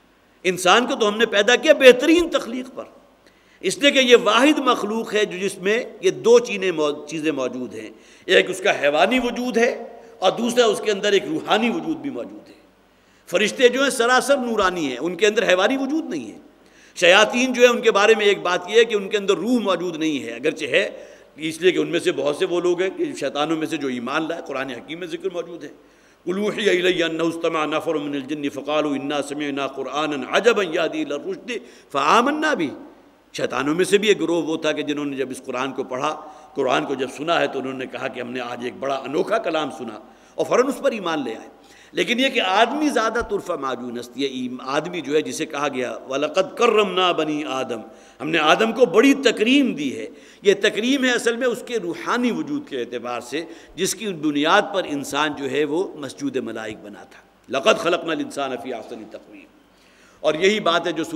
انسان کو تو ہم نے پیدا کیا بہترین تخلیق پر، اس لیے کہ یہ واحد مخلوق ہے جو جس میں یہ دو چیزیں موجود ہیں، ایک اس کا حیوانی وجود ہے اور دوسرا اس کے اندر ایک روحانی وجود بھی موجود ہے۔ فرشتے جو ہیں سراسر نورانی ہیں، ان کے اندر حیوانی وجود نہیں ہے۔ شیاطین جو ہے ان کے بارے میں ایک بات یہ ہے کہ ان کے اندر روح موجود نہیں ہے، اگرچہ ہے، اس لیے کہ ان میں سے بہت سے وہ لوگ ہیں کہ شیطانوں میں سے جو ایمان لائے، قرآن حکیم میں ذکر موجود ہے، قُلْ أُوحِيَ إِلَيَّ أَنَّهُ اسْتَمَعَ نَفَرٌ مِّنَ الْجِنِّ فَقَالُوا إِنَّا سَمِعْنَا قُرْآنًا عَجَبًا يَهْدِي إِلَى الرُّشْدِ فَآمَنَّا بِهِ۔ شیطانوں میں سے بھی ایک گروہ وہ تھا کہ جنہوں نے جب اس قرآن کو پڑھا، قرآن کو جب سنا ہے تو انہوں نے کہا کہ ہم نے آج ایک بڑا انوکھا کلام سنا، اور فوراً اس پر ایمان لے آئے۔ لیکن یہ کہ آدمی زیادہ ترفع معجون است، یہ آدمی جو ہے جسے کہا گیا وَلَقَدْ كَرَّمْنَا بَنِي آدم، ہم نے آدم کو بڑی تکریم دی ہے۔ یہ تکریم ہے اصل میں اس کے روحانی وجود کے اعتبار سے، جس کی بنیاد پر انسان جو ہے وہ مسجود ملائک بنا تھا۔ لَقَدْ خَلَقْنَا الْإِنسَانَ فِي أَحْسَنِ تَقْوِيمٍ، اور یہی بات ہے جو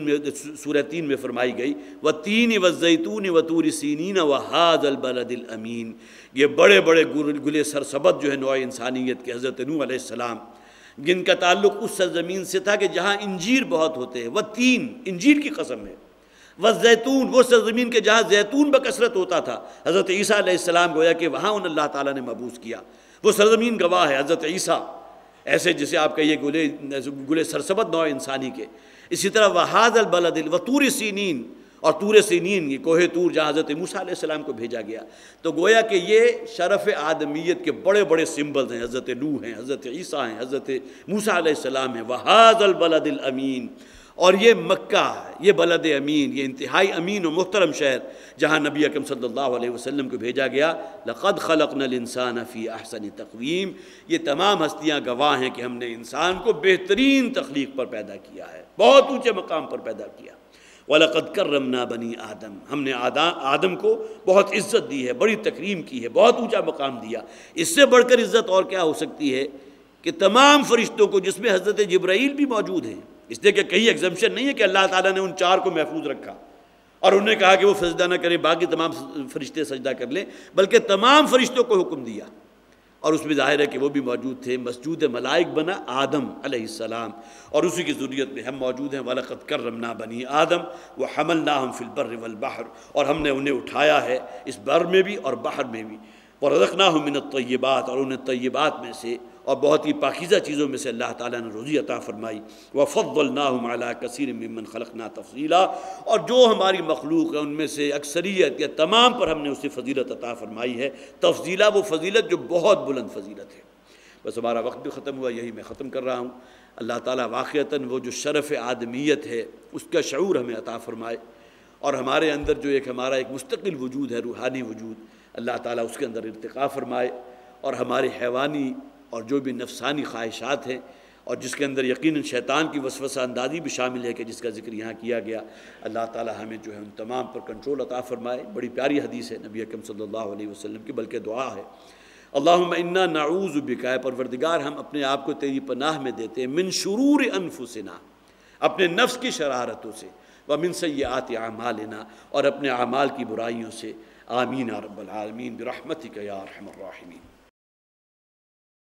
سورہ 3 میں فرمائی گئی، وَالتِّينِ وَالزَّيْتُونِ وَطُورِ سِينِينَ وَهَٰذَا الْبَلَدِ الْأَمِينِ۔ یہ بڑے بڑے گلے سرسبد جو ہے نوع انسانیت کے حضرت نوح علیہ السلام، جن کا تعلق اس سرزمین سے تھا کہ جہاں انجیر بہت ہوتے ہیں، والتین، انجیر کی قسم ہے، والزیتون، وہ سرزمین کے جہاں زیتون بکثرت ہوتا تھا، حضرت عیسیٰ علیہ السلام گویا کہ وہاں ان اللہ تعالیٰ نے مبعوث کیا، وہ سرزمین گواہ ہے، حضرت عیسیٰ، ایسے جسے آپ کہیے گلے سرسبد نوع انسانی کے۔ اسی طرح وَهَٰذَا الْبَلَدِ وَطُورِ سِينِينَ، اور طور سینین، یہ کوہ طور جہاں حضرت موسیٰ علیہ السلام کو بھیجا گیا، تو گویا کہ یہ شرف آدمیت کے بڑے بڑے سمبلز ہیں، حضرت نوح ہیں، حضرت عیسیٰ ہیں، حضرت موسیٰ علیہ السلام ہیں، وَهَٰذَا الْبَلَدِ الْأَمِينَ، اور یہ مکہ، یہ بلد امین، یہ انتہائی امین و محترم شہر جہاں نبی اکرم صلی اللہ علیہ وسلم کو بھیجا گیا۔ لَقَدْ خَلَقْنَا الْإِنسَانَ فِي أَحْسَنِ تَقْوِيمٍ، یہ تمام ہستیاں گواہ ہیں کہ ہم نے انسان کو بہترین تخلیق پر پیدا کیا ہے، بہت اونچے مقام پر پیدا کیا۔ وَلَقَدْ كَرَّمْنَا بَنِي آدم، ہم نے آدم کو بہت عزت دی ہے، بڑی تکریم کی ہے، بہت اونچا مقام دیا۔ اس سے بڑھ کر عزت اور کیا ہو سکتی ہے کہ تمام فرشتوں کو، جس میں حضرت جبرائیل بھی موجود ہیں، اس لیے کہ کہیں ایگزمپشن نہیں ہے کہ اللہ تعالیٰ نے ان 4 کو محفوظ رکھا اور انہوں نے کہا کہ وہ سجدہ نہ کریں، باقی تمام فرشتے سجدہ کر لیں، بلکہ تمام فرشتوں کو حکم دیا، اور اس میں ظاہر ہے کہ وہ بھی موجود تھے۔ مسجود ملائک بنا آدم علیہ السلام، اور اسی کی ذریت میں ہم موجود ہیں۔ وَلَقَدْ كَرَّمْنَا بَنِي آدم وَحَمَلْنَاهُمْ فِي الْبَرِّ وَالْبَحْرِ، اور ہم نے انہیں اٹھایا ہے اس بر میں بھی اور بحر میں بھی۔ وَرَزَقْنَاهُم مِّنَ الطَّيِّبَاتِ، اور انہیں طیبات میں سے اور بہت ہی پاکیزہ چیزوں میں سے اللہ تعالیٰ نے روزی عطا فرمائی۔ وَفَضَّلْنَاهُمْ عَلَىٰ كَثِيرٍ مِّمَّنْ خَلَقْنَا تَفْضِيلًا، اور جو ہماری مخلوق ہے ان میں سے اکثریت یا تمام پر ہم نے اسے فضیلت عطا فرمائی ہے۔ تفضیلہ، وہ فضیلت جو بہت بلند فضیلت ہے۔ بس ہمارا وقت بھی ختم ہوا، یہی میں ختم کر رہا ہوں۔ اللہ تعالیٰ واقعتاً وہ جو شرف آدمیت ہے اس کا شعور ہمیں عطا فرمائے، اور ہمارے اندر جو ہمارا ایک مستقل وجود ہے، روحانی وجود، اللہ تعالیٰ اس کے اندر ارتقا فرمائے، اور ہمارے حیوانی اور جو بھی نفسانی خواہشات ہیں، اور جس کے اندر یقیناً شیطان کی وسوسہ اندازی بھی شامل ہے کہ جس کا ذکر یہاں کیا گیا، اللہ تعالیٰ ہمیں جو ہے ان تمام پر کنٹرول عطا فرمائے۔ بڑی پیاری حدیث ہے نبی اکرم صلی اللہ علیہ وسلم کی، بلکہ دعا ہے، اللہم انا نعوذ بک، اے پروردگار ہم اپنے آپ کو تیری پناہ میں دیتے ہیں، من شرور انفسنا، اپنے نفس کی شرارتوں سے، ومن سیئات اعمالنا، اور اپنے اعمال کی برائیوں سے۔ آمین یا رب العالمین برحمتک یا ارحم الراحمین۔